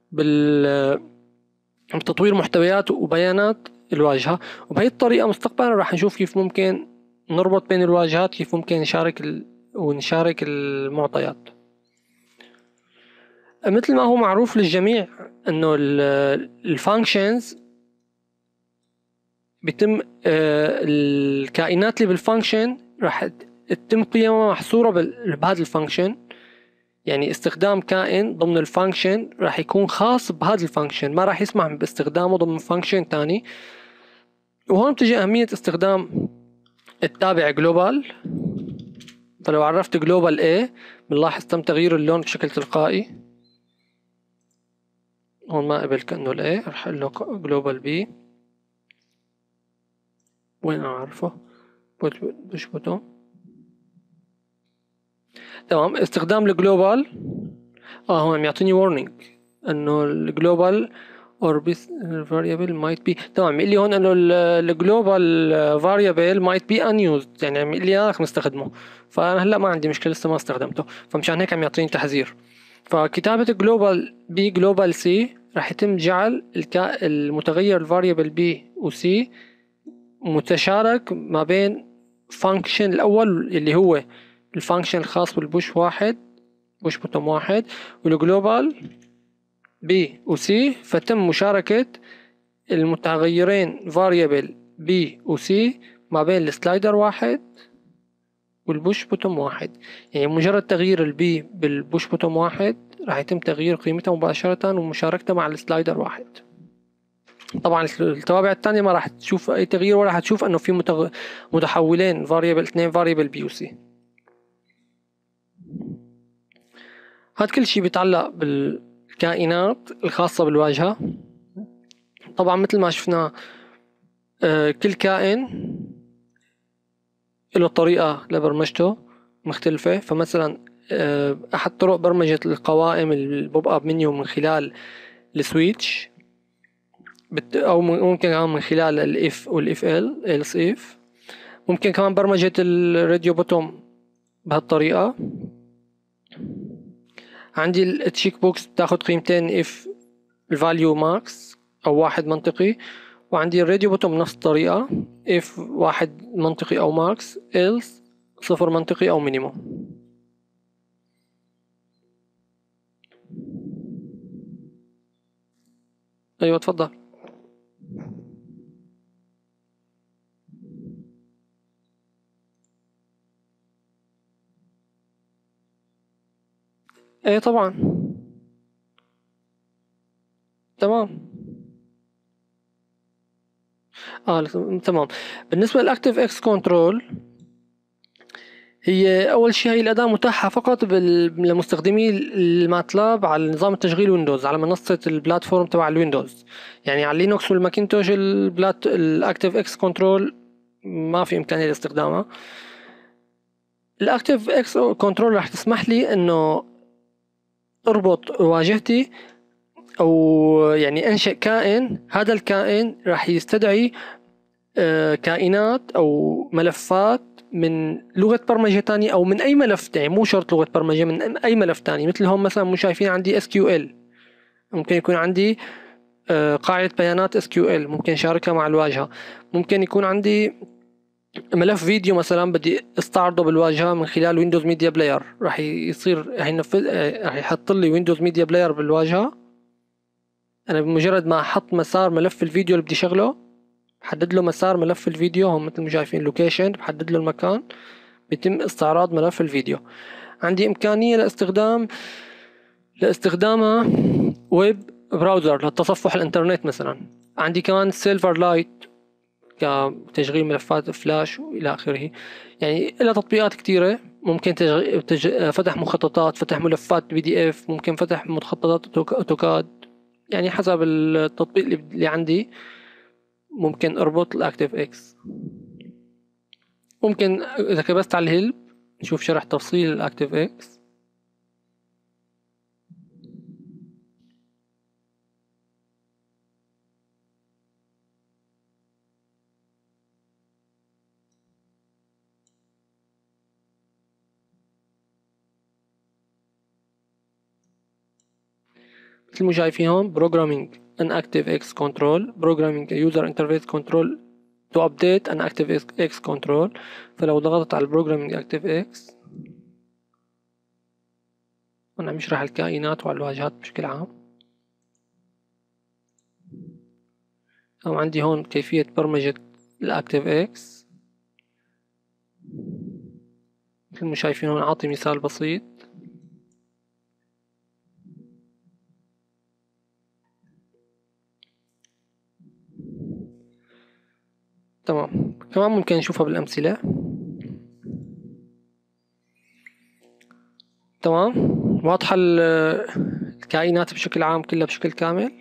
بتطوير محتويات وبيانات الواجهة. وبهي الطريقة مستقبلا راح نشوف كيف ممكن نربط بين الواجهات، كيف ممكن نشارك المعطيات. مثل ما هو معروف للجميع انه الفانكشنز بيتم الكائنات اللي بالفانكشن راح تتم قيمها محصورة بهذا الفانكشن. يعني استخدام كائن ضمن الفانكشن راح يكون خاص بهذا الفانكشن، ما راح يسمح باستخدامه ضمن فانكشن تاني. وهون بتجي أهمية استخدام التابع جلوبال. فلو عرفت جلوبال A بنلاحظ تم تغيير اللون بشكل تلقائي. هون ما قبل كأنه ال A، رح أقول له جلوبال B. وين أعرفه؟ بشبطه. تمام. استخدام الجلوبال هون عم يعطيني warning انه الجلوبال or variable might be. تمام. يقول لي هون انه الجلوبال variable might be unused، يعني عم يقول لي انا مستخدمه. فانا هلا ما عندي مشكله لسه ما استخدمته، فمشان هيك عم يعطيني تحذير. فكتابه جلوبال B جلوبال C راح يتم جعل المتغير الفاريبل B و C متشارك ما بين فانكشن الاول اللي هو الفانكشن الخاص بالبوش واحد بوش بوتوم واحد والجلوبال B و C. فتم مشاركة المتغيرين variable B و C ما بين السلايدر واحد والبوش بوتوم واحد. يعني مجرد تغيير البي بالبوش بوتوم واحد راح يتم تغيير قيمتها مباشرة ومشاركتها مع السلايدر واحد. طبعا التوابع الثانية ما راح تشوف اي تغيير ولا راح تشوف انه في متحولين variable اثنين variable B و C. هاد كل شيء بيتعلق بالكائنات الخاصة بالواجهة. طبعا مثل ما شفنا كل كائن له طريقة لبرمجته مختلفة. فمثلا أحد طرق برمجة القوائم البوب أب منيو من خلال السويتش، أو ممكن كمان من خلال الإف والإف إلس إف. ممكن كمان برمجة الراديو بوتوم بهالطريقة. عندي التشيك بوكس بتاخد قيمتين if الفاليو ماكس أو واحد منطقي، وعندي الراديو بوتوم نفس الطريقة if واحد منطقي أو ماكس else صفر منطقي أو مينيموم. أيوة تفضل. ايه طبعا. تمام. تمام. بالنسبة للاكتيف اكس كنترول، هي اول شيء هي الاداة متاحة فقط لمستخدمي الماتلاب على نظام التشغيل ويندوز، على منصة البلاتفورم تبع الويندوز. يعني على لينوكس والماكنتوش الاكتيف اكس كنترول ما في امكانية لاستخدامها. الاكتيف اكس كنترول راح تسمح لي انه اربط واجهتي، او يعني انشئ كائن. هذا الكائن راح يستدعي كائنات او ملفات من لغة برمجة تانية او من اي ملف تاني، مو شرط لغة برمجة، من اي ملف تاني. مثل هم مثلا مو شايفين عندي SQL، ممكن يكون عندي قاعدة بيانات SQL ممكن شاركها مع الواجهة. ممكن يكون عندي ملف فيديو مثلا بدي استعرضه بالواجهة من خلال ويندوز ميديا بلاير، راح يصير راح ينفذ راح يحط لي ويندوز ميديا بلاير بالواجهة. انا بمجرد ما احط مسار ملف الفيديو اللي بدي شغله، بحدد له مسار ملف الفيديو، هم مثل ما شايفين لوكيشن، بحدد له المكان، بيتم استعراض ملف الفيديو. عندي إمكانية لاستخدامها ويب براوزر للتصفح الإنترنت مثلا. عندي كمان سيلفر لايت كتشغيل ملفات فلاش وإلى آخره. يعني إلى تطبيقات كتيرة، ممكن فتح مخططات، فتح ملفات PDF، ممكن فتح مخططات أوتوكاد. يعني حسب التطبيق اللي عندي ممكن أربط الأكتيف إكس. ممكن إذا كبست على الهيلب نشوف شرح تفصيل الأكتيف إكس. مثل ما شايفين هون Programming an ActiveX Control, Programming a User Interface Control to update an ActiveX Control. فلو ضغطت على Programming ActiveX أنا عم يشرح الكائنات وعلى الواجهات بشكل عام. أو عندي هون كيفية برمجة الActiveX. مثل ما شايفين هون أعطي مثال بسيط. تمام. كمان ممكن نشوفها بالأمثلة. تمام. واضحة الكائنات بشكل عام كلها بشكل كامل.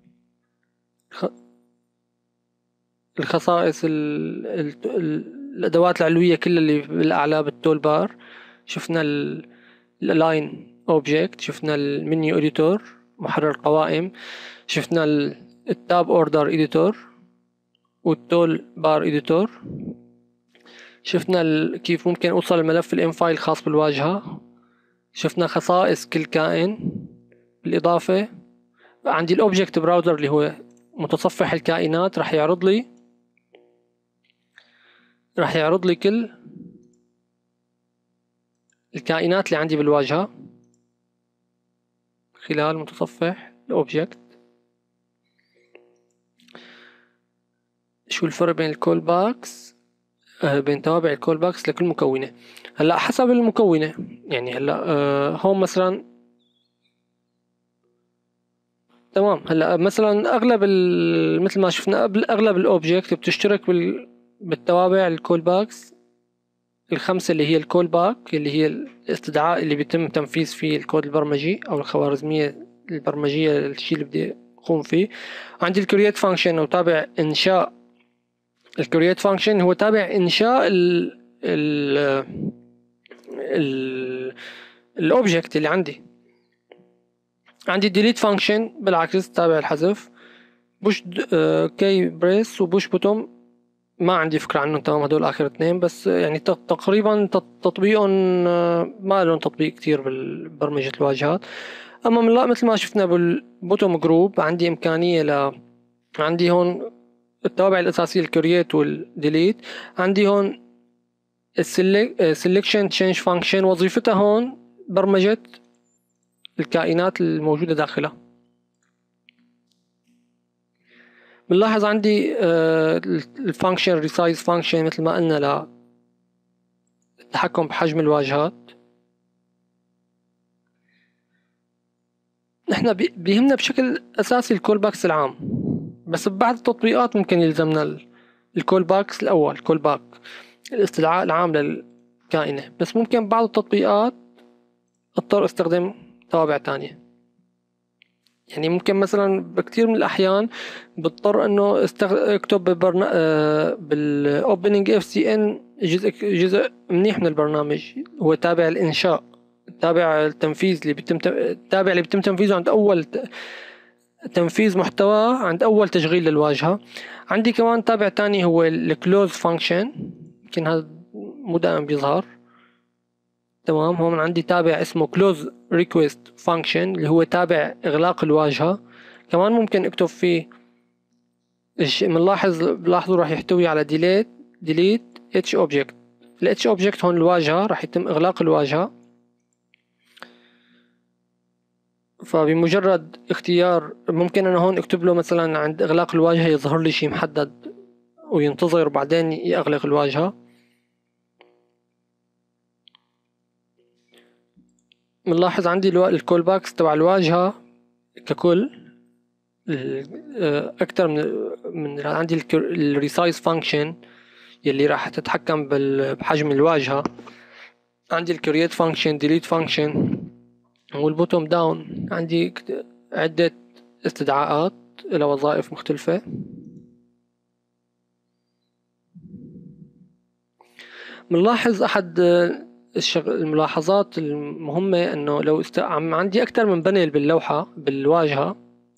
الخصائص الأدوات العلوية كلها اللي بالأعلى بالتول بار. شفنا اللاين اوبجكت، شفنا المنيو اديتور محرر قوائم، شفنا التاب اوردر اديتور والتول بار اديتور، شفنا كيف ممكن اوصل الملف الام فايل الخاص بالواجهة، شفنا خصائص كل كائن. بالإضافة عندي الأوبجكت براوزر اللي هو متصفح الكائنات، راح يعرض لي كل الكائنات اللي عندي بالواجهة خلال متصفح الأوبجكت. شو الفرق بين الكول باكس بين توابع الكول باكس لكل مكونة؟ هلا حسب المكونة. يعني هلا هون مثلا تمام. هلا مثلا اغلب مثل ما شفنا اغلب الاوبجكت بتشترك بالتوابع الكول باكس الخمسة، اللي هي الكول باك اللي هي الاستدعاء اللي بيتم تنفيذ فيه الكود البرمجي او الخوارزمية البرمجية الشيء اللي بدي اقوم فيه. عندي الكرييت فانكشن او تابع انشاء. الكرييت فانكشن هو تابع انشاء ال الاوبجكت اللي عندي delete function بالعكس تابع الحذف. بوش كي بريس وبوش بوتوم ما عندي فكرة عنهم تمام، هدول آخر اثنين بس. يعني تقريبا تطبيقهم ما لهم تطبيق كتير بالبرمجة الواجهات. أما من لا مثل ما شفنا بالبوتوم جروب عندي إمكانية عندي هون التوابع الأساسية الكرييت والديليت. عندي هون السلكشن تشينج فانكشن، وظيفتها هون برمجة الكائنات الموجودة داخلها. بنلاحظ عندي الفانكشن ريسايز فانكشن مثل ما قلنا للتحكم بحجم الواجهات. احنا بيهمنا بشكل اساسي الكول باكس العام، بس ببعض التطبيقات ممكن يلزمنا الكول باكس الاول، كول باك الاستدعاء العام للكائنة، بس ممكن بعض التطبيقات اضطر استخدم توابع تانية. يعني ممكن مثلا بكثير من الاحيان بضطر انه اكتب بالاوبننج اف سي ان جزء منيح من البرنامج هو تابع الانشاء، تابع التنفيذ اللي التابع اللي بيتم تنفيذه عند اول تنفيذ محتوى، عند اول تشغيل للواجهة. عندي كمان تابع تاني هو الكلوز فانكشن، يمكن هذا مو دائما بيظهر. تمام، هون عندي تابع اسمه close request function اللي هو تابع إغلاق الواجهة. كمان ممكن اكتب فيه بلاحظوا راح يحتوي على delete h object. ال h object هون الواجهة راح يتم إغلاق الواجهة، فبمجرد اختيار ممكن أنا هون اكتب له مثلا عند إغلاق الواجهة يظهر لي شيء محدد وينتظر بعدين يغلق الواجهة. بنلاحظ عندي الكول باكس تبع الواجهة ككل اكثر من عندي الريسايز فانكشن يلي راح تتحكم بحجم الواجهة. عندي الكرييت فانكشن، ديليت فانكشن، والبوتوم داون عندي عدة استدعاءات إلى وظائف مختلفة. بنلاحظ أحد الملاحظات المهمة أنه لو عندي أكثر من بانل باللوحة بالواجهة،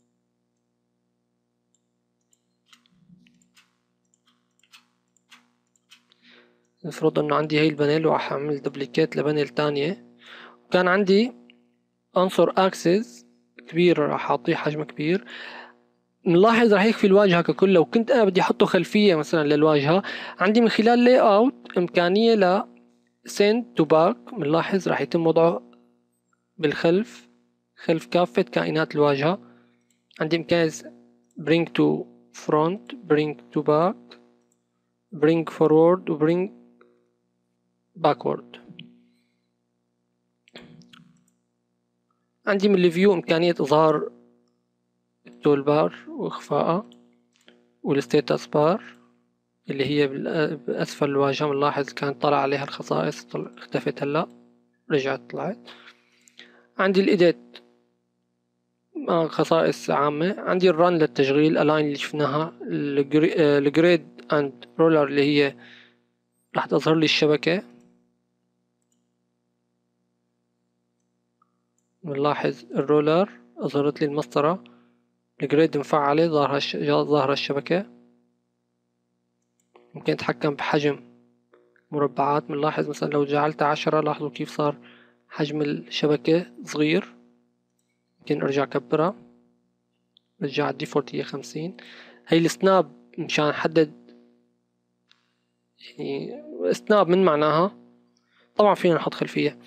نفرض أنه عندي هاي البانل وراح أعمل دوبليكيت لبانل تانية، وكان عندي عنصر أكسس كبير راح أعطيه حجم كبير. نلاحظ راح يكفي الواجهة ككل. لو كنت أنا بدي أحطه خلفية مثلا للواجهة، عندي من خلال لاي اوت إمكانية ل send to back. بنلاحظ راح يتم وضعه بالخلف، خلف كافة كائنات الواجهة. عندي إمكانية bring to front، bring to back، bring forward، و bring backward. عندي من الفيو إمكانية إظهار التول بار وإخفائها، والستيتس بار اللي هي بأسفل الواجهة. بنلاحظ كانت طلع عليها الخصائص، اختفت هلا رجعت طلعت. عندي الإيديت خصائص عامة. عندي الرن للتشغيل، الاين اللي شفناها، الجريد اند رولر اللي هي راح تظهر لي الشبكة. بنلاحظ الرولر أظهرت لي المسطرة، الجريد مفعلة ظاهرة الشبكة. ممكن أتحكم بحجم مربعات. بنلاحظ مثلا لو جعلتها 10 لاحظوا كيف صار حجم الشبكة صغير. ممكن أرجع أكبرها، رجع الديفولت هي 50. هي السناب مشان أحدد، يعني سناب من معناها طبعا فينا نحط خلفية.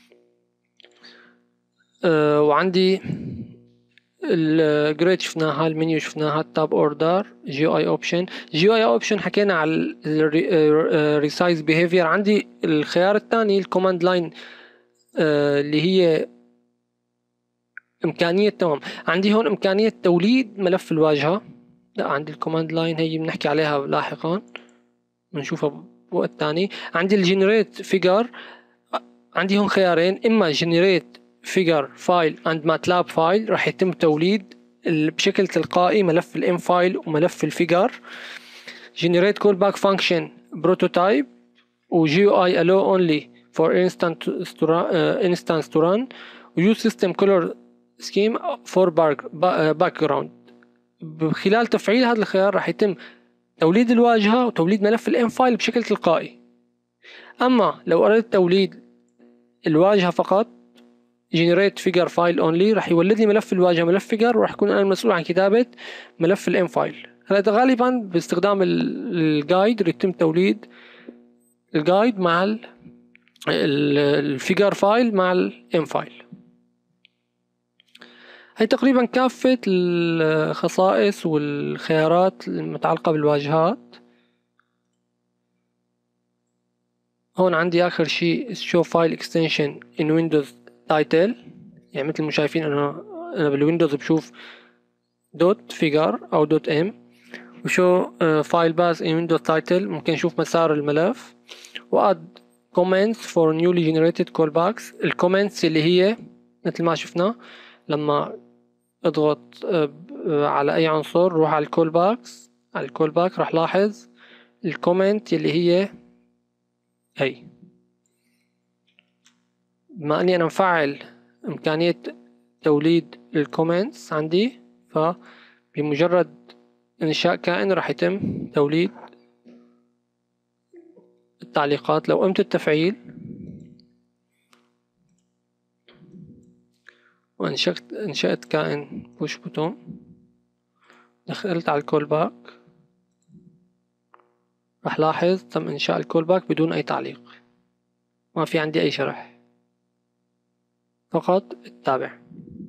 وعندي الجريد شفناها، المنيو شفناها، التاب اوردر، جي اي اوبشن. جي اي اوبشن حكينا على الريسايز بيهيفير. عندي الخيار الثاني الكوماند لاين اللي هي امكانية، تمام، عندي هون امكانية توليد ملف الواجهة. لا، عندي الكوماند لاين هي بنحكي عليها لاحقا، بنشوفها بوقت تاني. عندي الجنريت فيجر. عندي هون خيارين، اما جنريت فيجر فايل اند ماتلاب فايل، راح يتم توليد بشكل تلقائي ملف الام فايل وملف الفيجر. generate callback function prototype، و GUI allow only for instance to run، و use system color scheme for background. خلال تفعيل هذا الخيار راح يتم توليد الواجهة وتوليد ملف الام فايل بشكل تلقائي. اما لو اردت توليد الواجهة فقط، generate figure file only، راح يولد لي ملف الواجهة ملف figure، وراح يكون أنا المسؤول عن كتابة ملف الام فايل. هذا غالبا باستخدام الجايد يتم توليد الجايد مع الفيجر فايل مع الام فايل. هي تقريبا كافة الخصائص والخيارات المتعلقة بالواجهات. هون عندي آخر شيء show file extension in Windows title، يعني مثل ما شايفين أنه أنا بالويندوز بشوف دوت فيجر أو دوت ام، وشو فايل باز in windows title ممكن نشوف مسار الملف، واد comments for newly generated callbacks. الكومنتس اللي هي مثل ما شفنا لما اضغط على اي عنصر روح على الكول باك راح لاحظ الكومنت اللي هي هي. بما اني انا مفعل امكانية توليد الكومنتس عندي، فبمجرد انشاء كائن راح يتم توليد التعليقات. لو قمت التفعيل وانشأت كائن بوش بوتون، دخلت على الكول باك، راح لاحظ تم انشاء الكول باك بدون اي تعليق، ما في عندي اي شرح، فقط اتابع.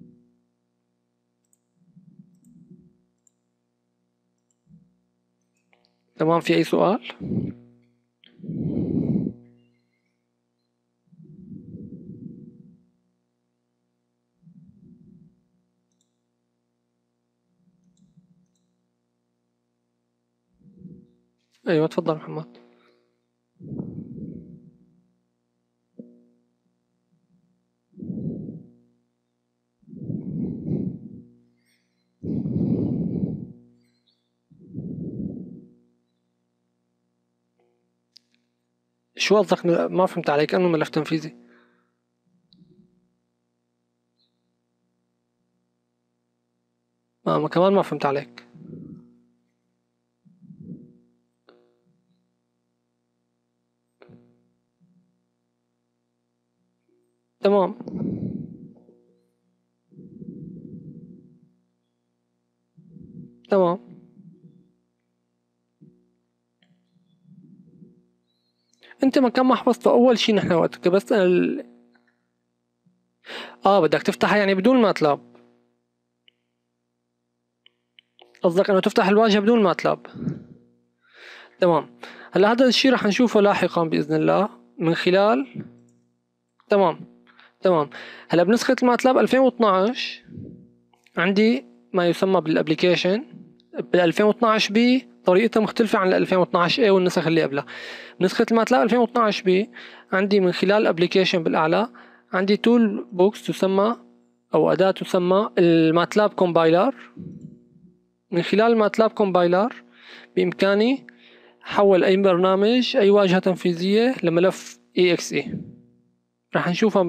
تمام، في اي سؤال؟ ايوه تفضل محمد. شو قصدك؟ ما فهمت عليك. انه ملف تنفيذي؟ ما كمان ما فهمت عليك. تمام. تمام. انت مكان ما حفظته اول شي نحن وقت بس بدك تفتحها يعني بدون ماتلاب؟ قصدك انه تفتح الواجهة بدون ماتلاب؟ تمام. هلا هذا الشي رح نشوفه لاحقا بإذن الله من خلال. تمام. تمام. هلا بنسخة الماتلاب 2012 عندي ما يسمى بالابليكيشن. بال 2012 بي طريقتها مختلفة عن ال 2012 A والنسخ اللي قبلها. بنسخة الماتلاب 2012 بي عندي من خلال الابليكيشن بالأعلى عندي تول بوكس تسمى أو أداة تسمى الماتلاب كومبايلر. من خلال الماتلاب كومبايلر بإمكاني حول أي برنامج أي واجهة تنفيذية لملف exe. راح نشوفها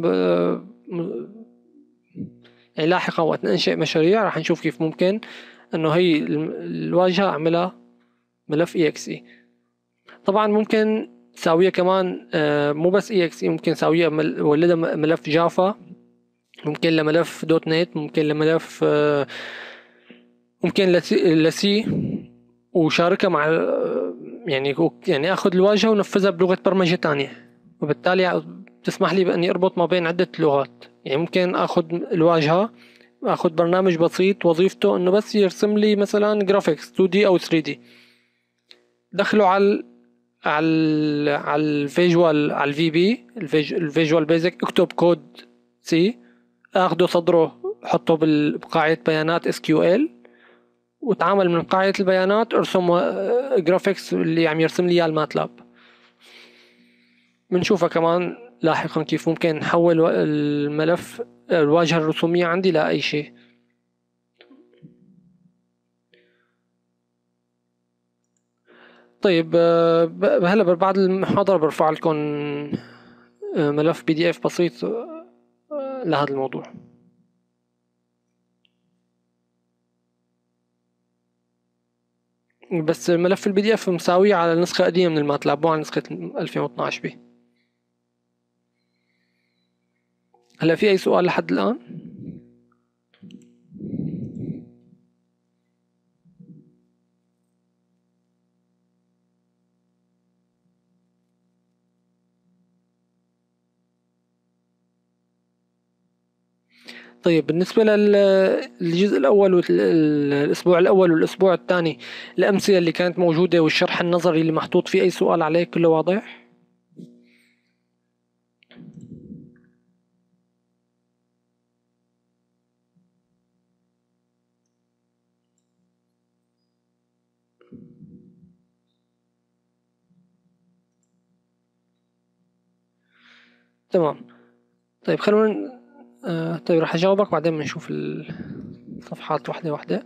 يعني لاحقا وقت ننشئ مشاريع راح نشوف كيف ممكن انه هي الواجهة اعملها ملف exe. طبعا ممكن تساويها كمان مو بس exe، ممكن تساويها ولدها ملف جافا، ممكن لملف دوت نت، ممكن لملف ممكن لسي، وشاركها مع يعني اخذ الواجهة ونفذها بلغة برمجة تانية، وبالتالي تسمح لي باني اربط ما بين عدة لغات. يعني ممكن اخذ الواجهة، اخذ برنامج بسيط وظيفته انه بس يرسم لي مثلا جرافيكس 2D او 3D، دخله على الفيجوال، على الفي بي الفيجوال بيزك، اكتب كود سي، اخده صدره حطه بقاعدة بيانات SQL، وتعامل من قاعدة البيانات ارسم جرافيكس اللي عم يرسم لي اياه الماتلاب. بنشوفها كمان لاحقا كيف ممكن نحول الملف الواجهة الرسومية عندي لأي شيء. طيب هلا بعد المحاضرة برفع لكم ملف PDF بسيط لهذا الموضوع. بس ملف PDF مساوي على نسخة قديمة من الماتلاب، مو على نسخة 2012 بي. هلا في أي سؤال لحد الآن؟ طيب بالنسبة للجزء الأول والأسبوع الأول والأسبوع الثاني، الأمثلة اللي كانت موجودة والشرح النظري اللي محطوط فيه، أي سؤال عليه؟ كله واضح؟ تمام. طيب خلونا طيب راح اجاوبك بعدين بنشوف الصفحات واحدة واحدة.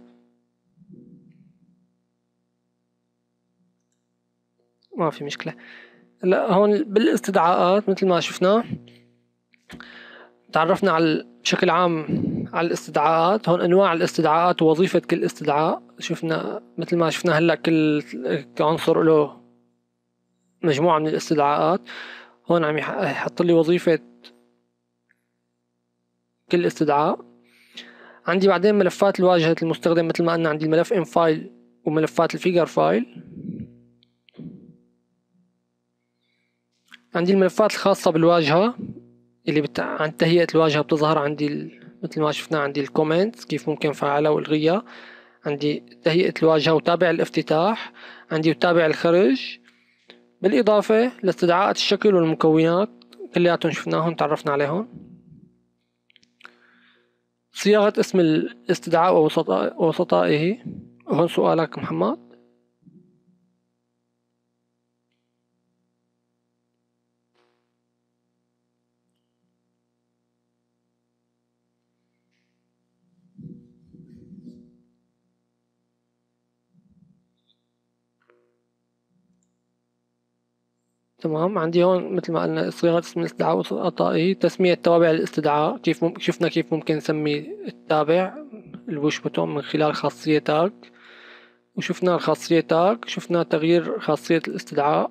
ما في مشكلة. هلا هون بالاستدعاءات مثل ما شفنا تعرفنا على بشكل عام على الاستدعاءات. هون انواع الاستدعاءات ووظيفة كل استدعاء. شفنا مثل ما شفنا هلا كل عنصر له مجموعة من الاستدعاءات. هون عم يحط لي وظيفة كل استدعاء. عندي بعدين ملفات الواجهة المستخدم مثل ما قلنا عندي الملف ام فايل وملفات الفيجر فايل. عندي الملفات الخاصة بالواجهة اللي عن تهيئة الواجهة بتظهر عندي مثل ما شفنا عندي الكومنتس كيف ممكن فعلها والغيها. عندي تهيئة الواجهة وتابع الافتتاح. عندي وتابع الخرج. بالإضافة لاستدعاءات الشكل والمكونات كلياتهم شفناهم تعرفنا عليهم. صياغة اسم الاستدعاء ووسطائه. هون سؤالك محمد. تمام. عندي هون مثل ما قلنا صياغة اسم الاستدعاء ووسطائه. تسمية توابع الاستدعاء شفنا كيف ممكن نسمي التابع البوش بوتون من خلال خاصية تاج. وشفنا الخاصية تاج. شفنا تغيير خاصية الاستدعاء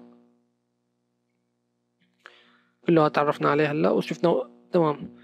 كلها تعرفنا عليه هلا وشفنا. تمام.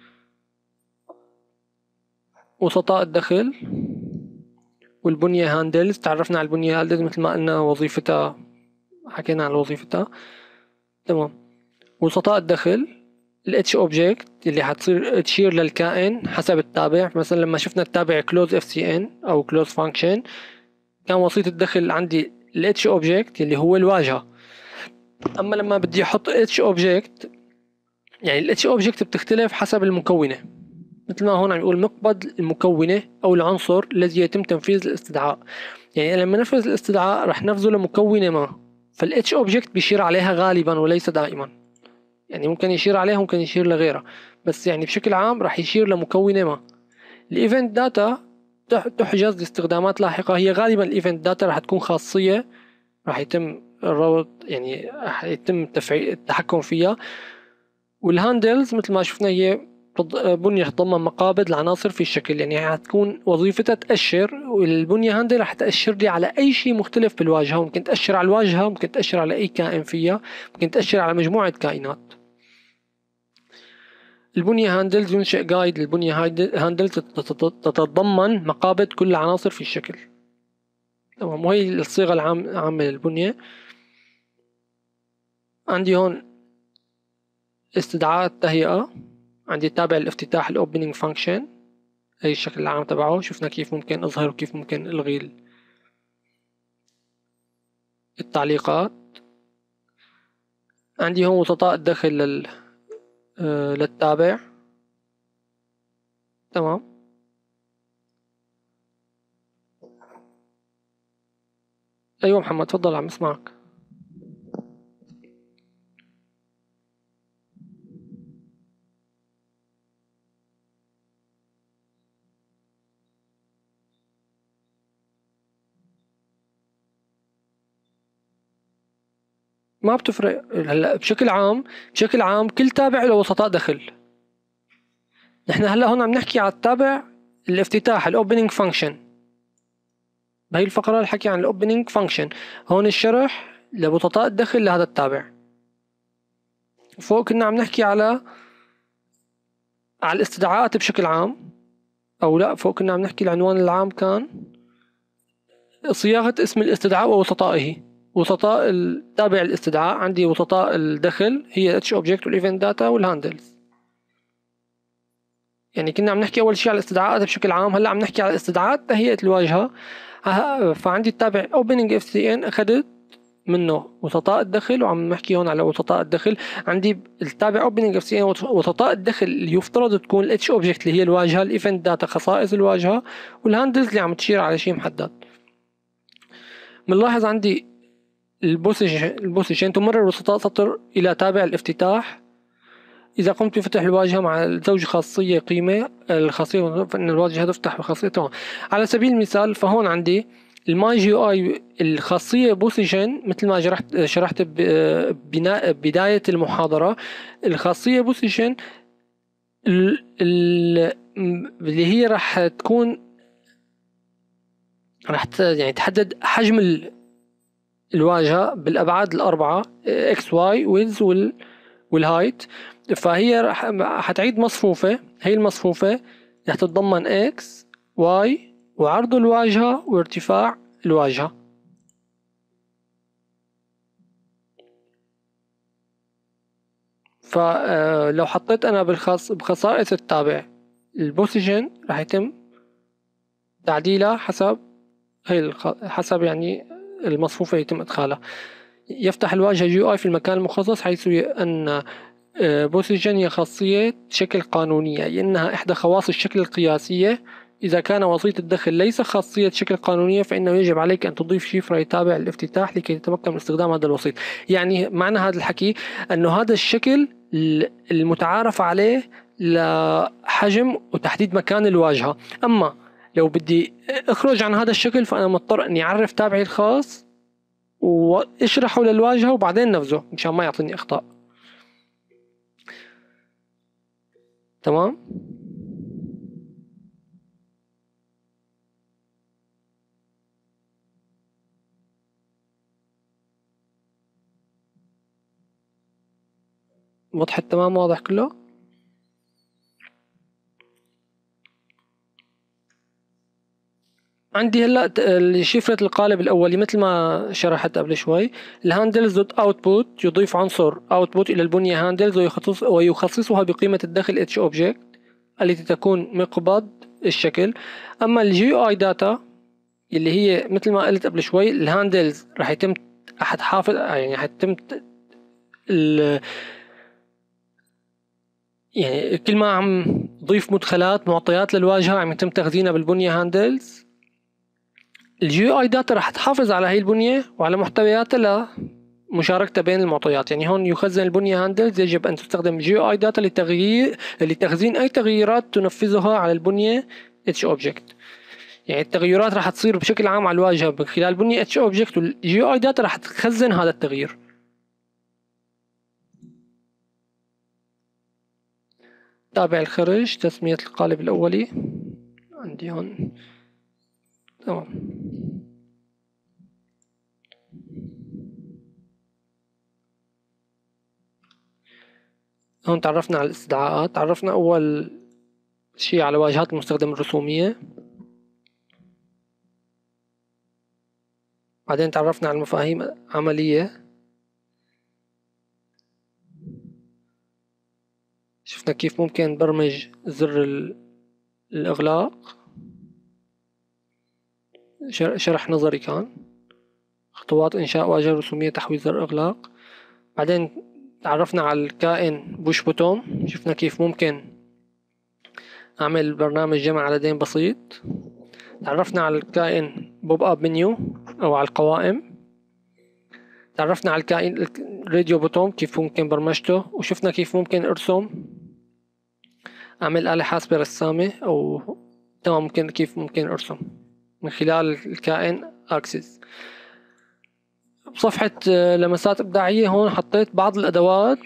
وسطاء الدخل والبنية هاندلز. تعرفنا على البنية هاندلز مثل ما قلنا وظيفتها حكينا عن وظيفتها. تمام. وسطاء الدخل الاتش اوبجكت اللي حتصير تشير للكائن حسب التابع. مثلا لما شفنا التابع close fcn او close function كان وسيط الدخل عندي الاتش اوبجكت اللي هو الواجهة. اما لما بدي احط اتش اوبجكت يعني الاتش اوبجكت بتختلف حسب المكونة. مثل ما هون عم يقول مقبض المكونة او العنصر الذي يتم تنفيذ الاستدعاء. يعني لما نفذ الاستدعاء رح نفذه لمكونة ما. فالاتش اوبجكت بيشير عليها غالبا وليس دائما. يعني ممكن يشير عليها ممكن يشير لغيرها. بس يعني بشكل عام رح يشير لمكونة ما. الايفنت داتا تحجز لاستخدامات لاحقة. هي غالبا الايفنت داتا رح تكون خاصية رح يتم الربط يعني رح يتم التحكم فيها. والهاندلز مثل ما شفنا هي بنية تتضمن مقابض العناصر في الشكل. يعني هتكون وظيفتها تأشر. والبنية هاندل رح تأشر لي على أي شيء مختلف بالواجهة. ممكن تأشر على الواجهة ممكن تأشر على أي كائن فيها ممكن تأشر على مجموعة كائنات. البنية هاندلز ينشئ جايد للبنية هاندلز تتضمن مقابض كل العناصر في الشكل. تمام. وهي الصيغة العامة للبنية. عندي هون استدعاء التهيئة. عندي تابع الافتتاح الاوبننج فانكشن. هي الشكل العام تبعه. شفنا كيف ممكن اظهر وكيف ممكن الغي التعليقات. عندي هون وسطاء الدخل للتابع. تمام. ايوه محمد تفضل عم اسمعك. ما بتفرق هلا بشكل عام كل تابع له وسطاء دخل. نحن هلا هون عم نحكي على التابع الافتتاح الاوبننج فانكشن. بهي الفقرة الحكي عن الاوبننج فانكشن. هون الشرح لوسطاء الدخل لهذا التابع. فوق كنا عم نحكي على الاستدعاءات بشكل عام. او لا فوق كنا عم نحكي العنوان العام كان صياغة اسم الاستدعاء ووسطائه. وسطاء التابع الاستدعاء عندي وسطاء الدخل هي اتش اوبجكت والايفنت داتا والهاندلز. يعني كنا عم نحكي اول شيء على الاستدعاءات بشكل عام. هلا عم نحكي على استدعاءات تهيئة الواجهة. فعندي التابع opening FCN اخذت منه وسطاء الدخل وعم نحكي هون على وسطاء الدخل. عندي التابع opening FCN وسطاء الدخل اللي يفترض تكون ال H object اللي هي الواجهة الايفنت داتا خصائص الواجهة والهاندلز اللي عم تشير على شيء محدد. بنلاحظ عندي البوسيشن تمرر وسطاء سطر إلى تابع الافتتاح إذا قمت بفتح الواجهة مع زوج خاصية قيمة الخاصية، فإن الواجهة تفتح بخاصية تمام. على سبيل المثال فهون عندي الماي جي يو اي الخاصية بوسيشن، مثل ما شرحت بداية المحاضرة. الخاصية بوسيشن اللي هي راح تكون يعني تحدد حجم الواجهة بالأبعاد الأربعة اكس واي ويدز والهايت. فهي راح تعيد مصفوفة، هي المصفوفة راح تتضمن اكس واي وعرض الواجهة وارتفاع الواجهة. فلو حطيت أنا بخصائص التابع البوسيشن راح يتم تعديلها حسب يعني المصفوفة يتم إدخالها. يفتح الواجهة جي اي في المكان المخصص، حيث أن بوسيشن هي خاصية شكل قانونية، أي أنها إحدى خواص الشكل القياسية. إذا كان وسيط الدخل ليس خاصية شكل قانونية فإنه يجب عليك أن تضيف شفرة يتابع الافتتاح لكي تتمكن من استخدام هذا الوسيط. يعني معنى هذا الحكي أنه هذا الشكل المتعارف عليه لحجم وتحديد مكان الواجهة. أما لو بدي أخرج عن هذا الشكل فأنا مضطر أني أعرف تابعي الخاص واشرحه للواجهة وبعدين نفذه مشان ما يعطيني أخطاء. تمام. وضحت تمام، واضح كله. عندي هلا شفرة القالب الأولي مثل ما شرحت قبل شوي. الهاندلز دوت اوتبوت يضيف عنصر اوتبوت إلى البنية هاندلز ويخصصها بقيمة الدخل اتش اوبجكت التي تكون مقبض الشكل. أما الجي اي داتا اللي هي مثل ما قلت قبل شوي، الهاندلز راح يتم حافظ يعني حيتم يعني كل ما عم ضيف مدخلات معطيات للواجهة عم يتم تخزينها بالبنية هاندلز. الجي اي داتا راح تحافظ على هاي البنية وعلى محتوياتها لمشاركتها بين المعطيات. يعني هون يخزن البنية هاندلز، يجب أن تستخدم جي اي داتا لتخزين أي تغييرات تنفذها على البنية اتش اوبجكت. يعني التغيرات راح تصير بشكل عام على الواجهة من خلال بنية اتش اوبجكت، والجي اي داتا راح تخزن هذا التغيير. تابع الخرج تسمية القالب الأولي عندي هون. تمام. هون تعرفنا على الاستدعاءات. تعرفنا أول شيء على واجهات المستخدم الرسومية، بعدين تعرفنا على المفاهيم عملية، شفنا كيف ممكن نبرمج زر الإغلاق، شرح نظري كان خطوات إنشاء واجهة رسومية تحوي زر إغلاق. بعدين تعرفنا على الكائن بوش بوتوم، شفنا كيف ممكن أعمل برنامج جمع عددين بسيط. تعرفنا على الكائن بوب أب منيو أو على القوائم. تعرفنا على الكائن راديو بوتوم كيف ممكن برمجته، وشفنا كيف ممكن أرسم أعمل آلة حاسبة رسامة أو تمام كيف ممكن أرسم من خلال الكائن أكسس. بصفحة لمسات إبداعية هون حطيت بعض الأدوات.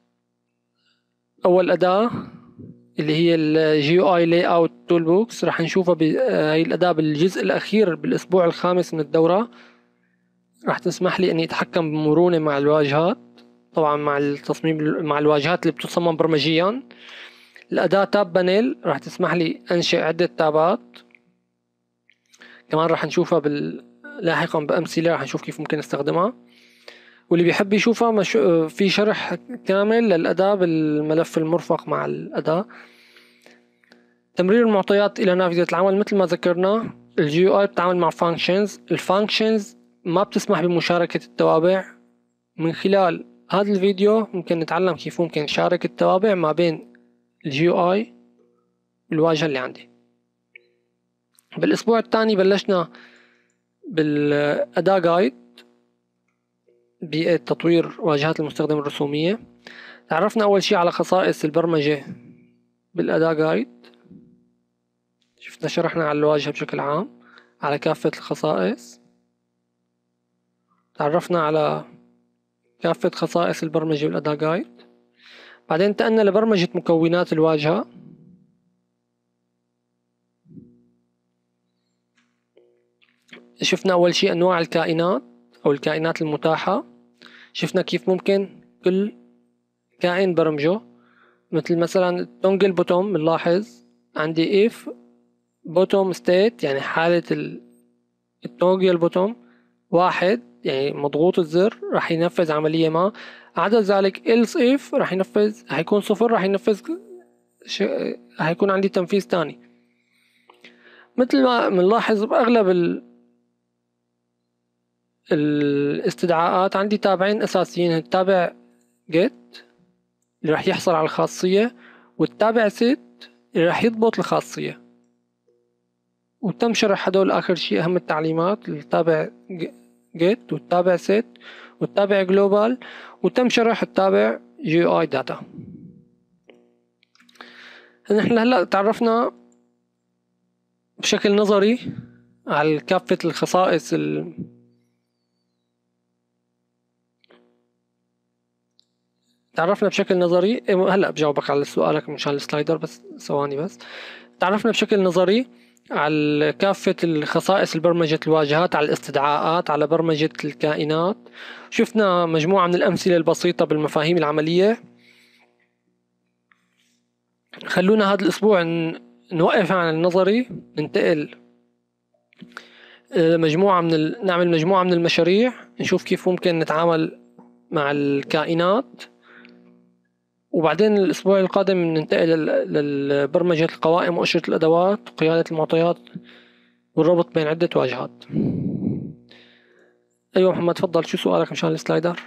أول أداة اللي هي الجي يو اي لاي اوت تول بوكس، راح نشوفها هاي الأداة بالجزء الأخير بالأسبوع الخامس من الدورة. راح تسمح لي إني أتحكم بمرونة مع الواجهات، طبعا مع التصميم مع الواجهات اللي بتصمم برمجيا. الأداة تاب بانيل راح تسمح لي أنشئ عدة تابات، كمان راح نشوفها لاحقا بأمثلة، راح نشوف كيف ممكن نستخدمها. واللي بيحب يشوفها في شرح كامل للأداة بالملف المرفق مع الأداة. تمرير المعطيات إلى نافذة العمل مثل ما ذكرنا. الجي يو اي بتتعامل مع فانكشنز. الفانكشنز ما بتسمح بمشاركة التوابع. من خلال هذا الفيديو ممكن نتعلم كيف ممكن نشارك التوابع ما بين الجي يو اي والواجهة اللي عندي. بالأسبوع الثاني بلشنا بالأداة جايد بتطوير واجهات المستخدم الرسومية. تعرفنا أول شي على خصائص البرمجة بالأداة جايد. شرحنا على الواجهة بشكل عام على كافة الخصائص. تعرفنا على كافة خصائص البرمجة بالأداة جايد. بعدين انتقلنا لبرمجة مكونات الواجهة. شفنا أول شي أنواع الكائنات أو الكائنات المتاحة. شفنا كيف ممكن كل كائن برمجه، مثل مثلا التونجل بوتوم. بنلاحظ عندي if bottom state يعني حالة التونجل بوتوم واحد، يعني مضغوط الزر راح ينفذ عملية ما. عدا ذلك else if راح ينفذ، هيكون صفر، راح ينفذ هيكون عندي تنفيذ تاني. مثل ما بنلاحظ بأغلب الاستدعاءات عندي تابعين أساسيين، التابع get اللي راح يحصل على الخاصية، والتابع set اللي راح يضبط الخاصية. وتم شرح هدول آخر شي أهم التعليمات، التابع get والتابع set والتابع global، وتم شرح التابع GUI data. نحن هلأ تعرفنا بشكل نظري على كافة الخصائص تعرفنا بشكل نظري. هلأ بجاوبك على سؤالك مشان السلايدر، بس ثواني بس. تعرفنا بشكل نظري على كافة الخصائص البرمجة الواجهات، على الاستدعاءات، على برمجة الكائنات. شفنا مجموعة من الأمثلة البسيطة بالمفاهيم العملية. خلونا هذا الأسبوع نوقف عن النظري، ننتقل نعمل مجموعة من المشاريع، نشوف كيف ممكن نتعامل مع الكائنات. وبعدين الأسبوع القادم ننتقل لبرمجة القوائم وأشرطة الأدوات وقيادة المعطيات والربط بين عدة واجهات. أيوة محمد، تفضل، شو سؤالك مشان السلايدر؟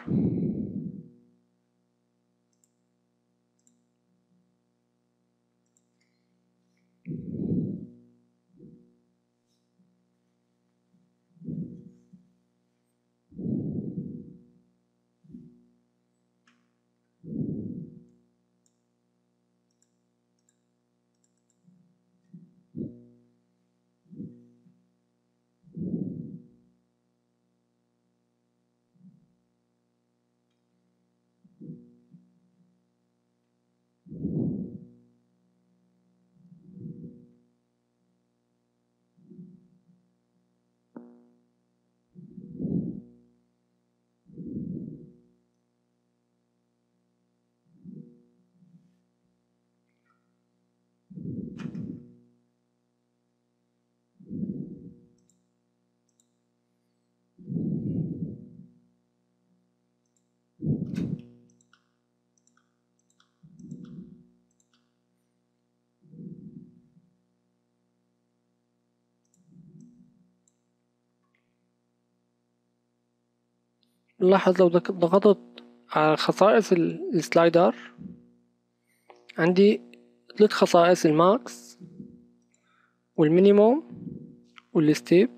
نلاحظ لو ضغطت على خصائص السلايدر عندي 3 خصائص: الماكس والمينيموم والستيب.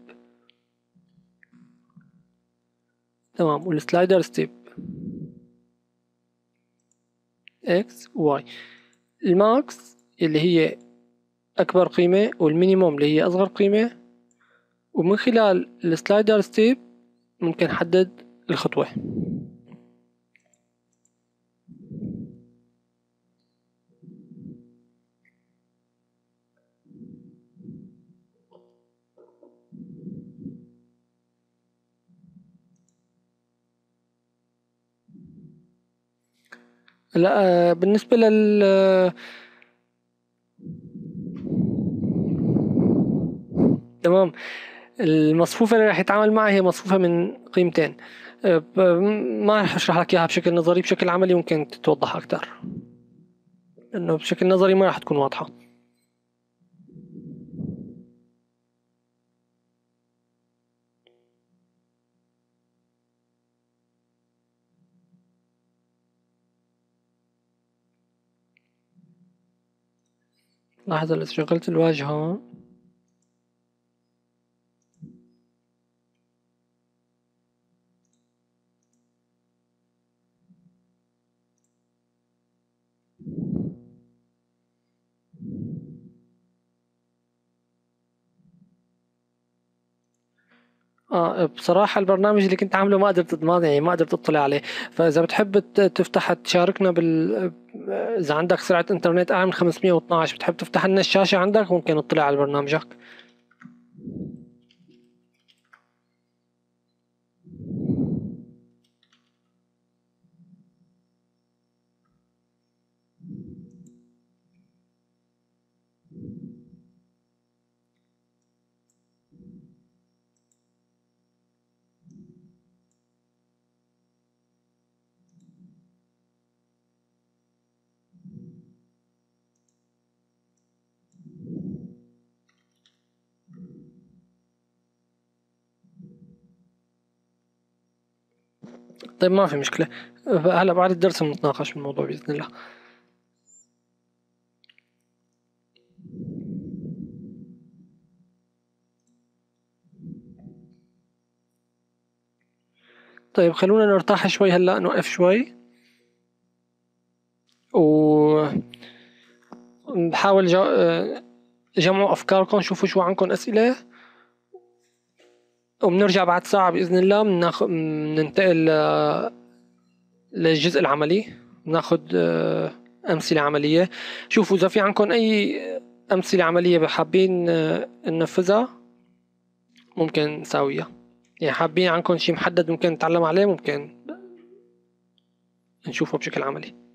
تمام، والسلايدر ستيب اكس واي. الماكس اللي هي أكبر قيمة، والمينيموم اللي هي أصغر قيمة. ومن خلال السلايدر ستيب ممكن نحدد الخطوة. لا، بالنسبة تمام، المصفوفة اللي راح يتعامل معها هي مصفوفة من قيمتين. ما راح اشرح لك اياها بشكل نظري، بشكل عملي ممكن تتوضح اكثر، انه بشكل نظري ما راح تكون واضحة. لحظة، إذا شغلت الواجهة بصراحة البرنامج اللي كنت عامله ما قدرت اطلع عليه. فاذا بتحب تفتح تشاركنا اذا عندك سرعة انترنت اعلى من 512 بتحب تفتح لنا الشاشة عندك ممكن نطلع على برنامجك. طيب ما في مشكلة. هلا بعد الدرس بنتناقش بالموضوع بإذن الله. طيب خلونا نرتاح شوي هلا، نوقف شوي ونحاول جمعوا أفكاركم، شوفوا شو عندكم أسئلة، وبنرجع بعد ساعة بإذن الله بننتقل للجزء العملي، بناخد أمثلة عملية. شوفوا إذا في عندكم أي أمثلة عملية حابين ننفذها ممكن نساويها. يعني حابين عندكم شي محدد ممكن نتعلم عليه ممكن نشوفه بشكل عملي.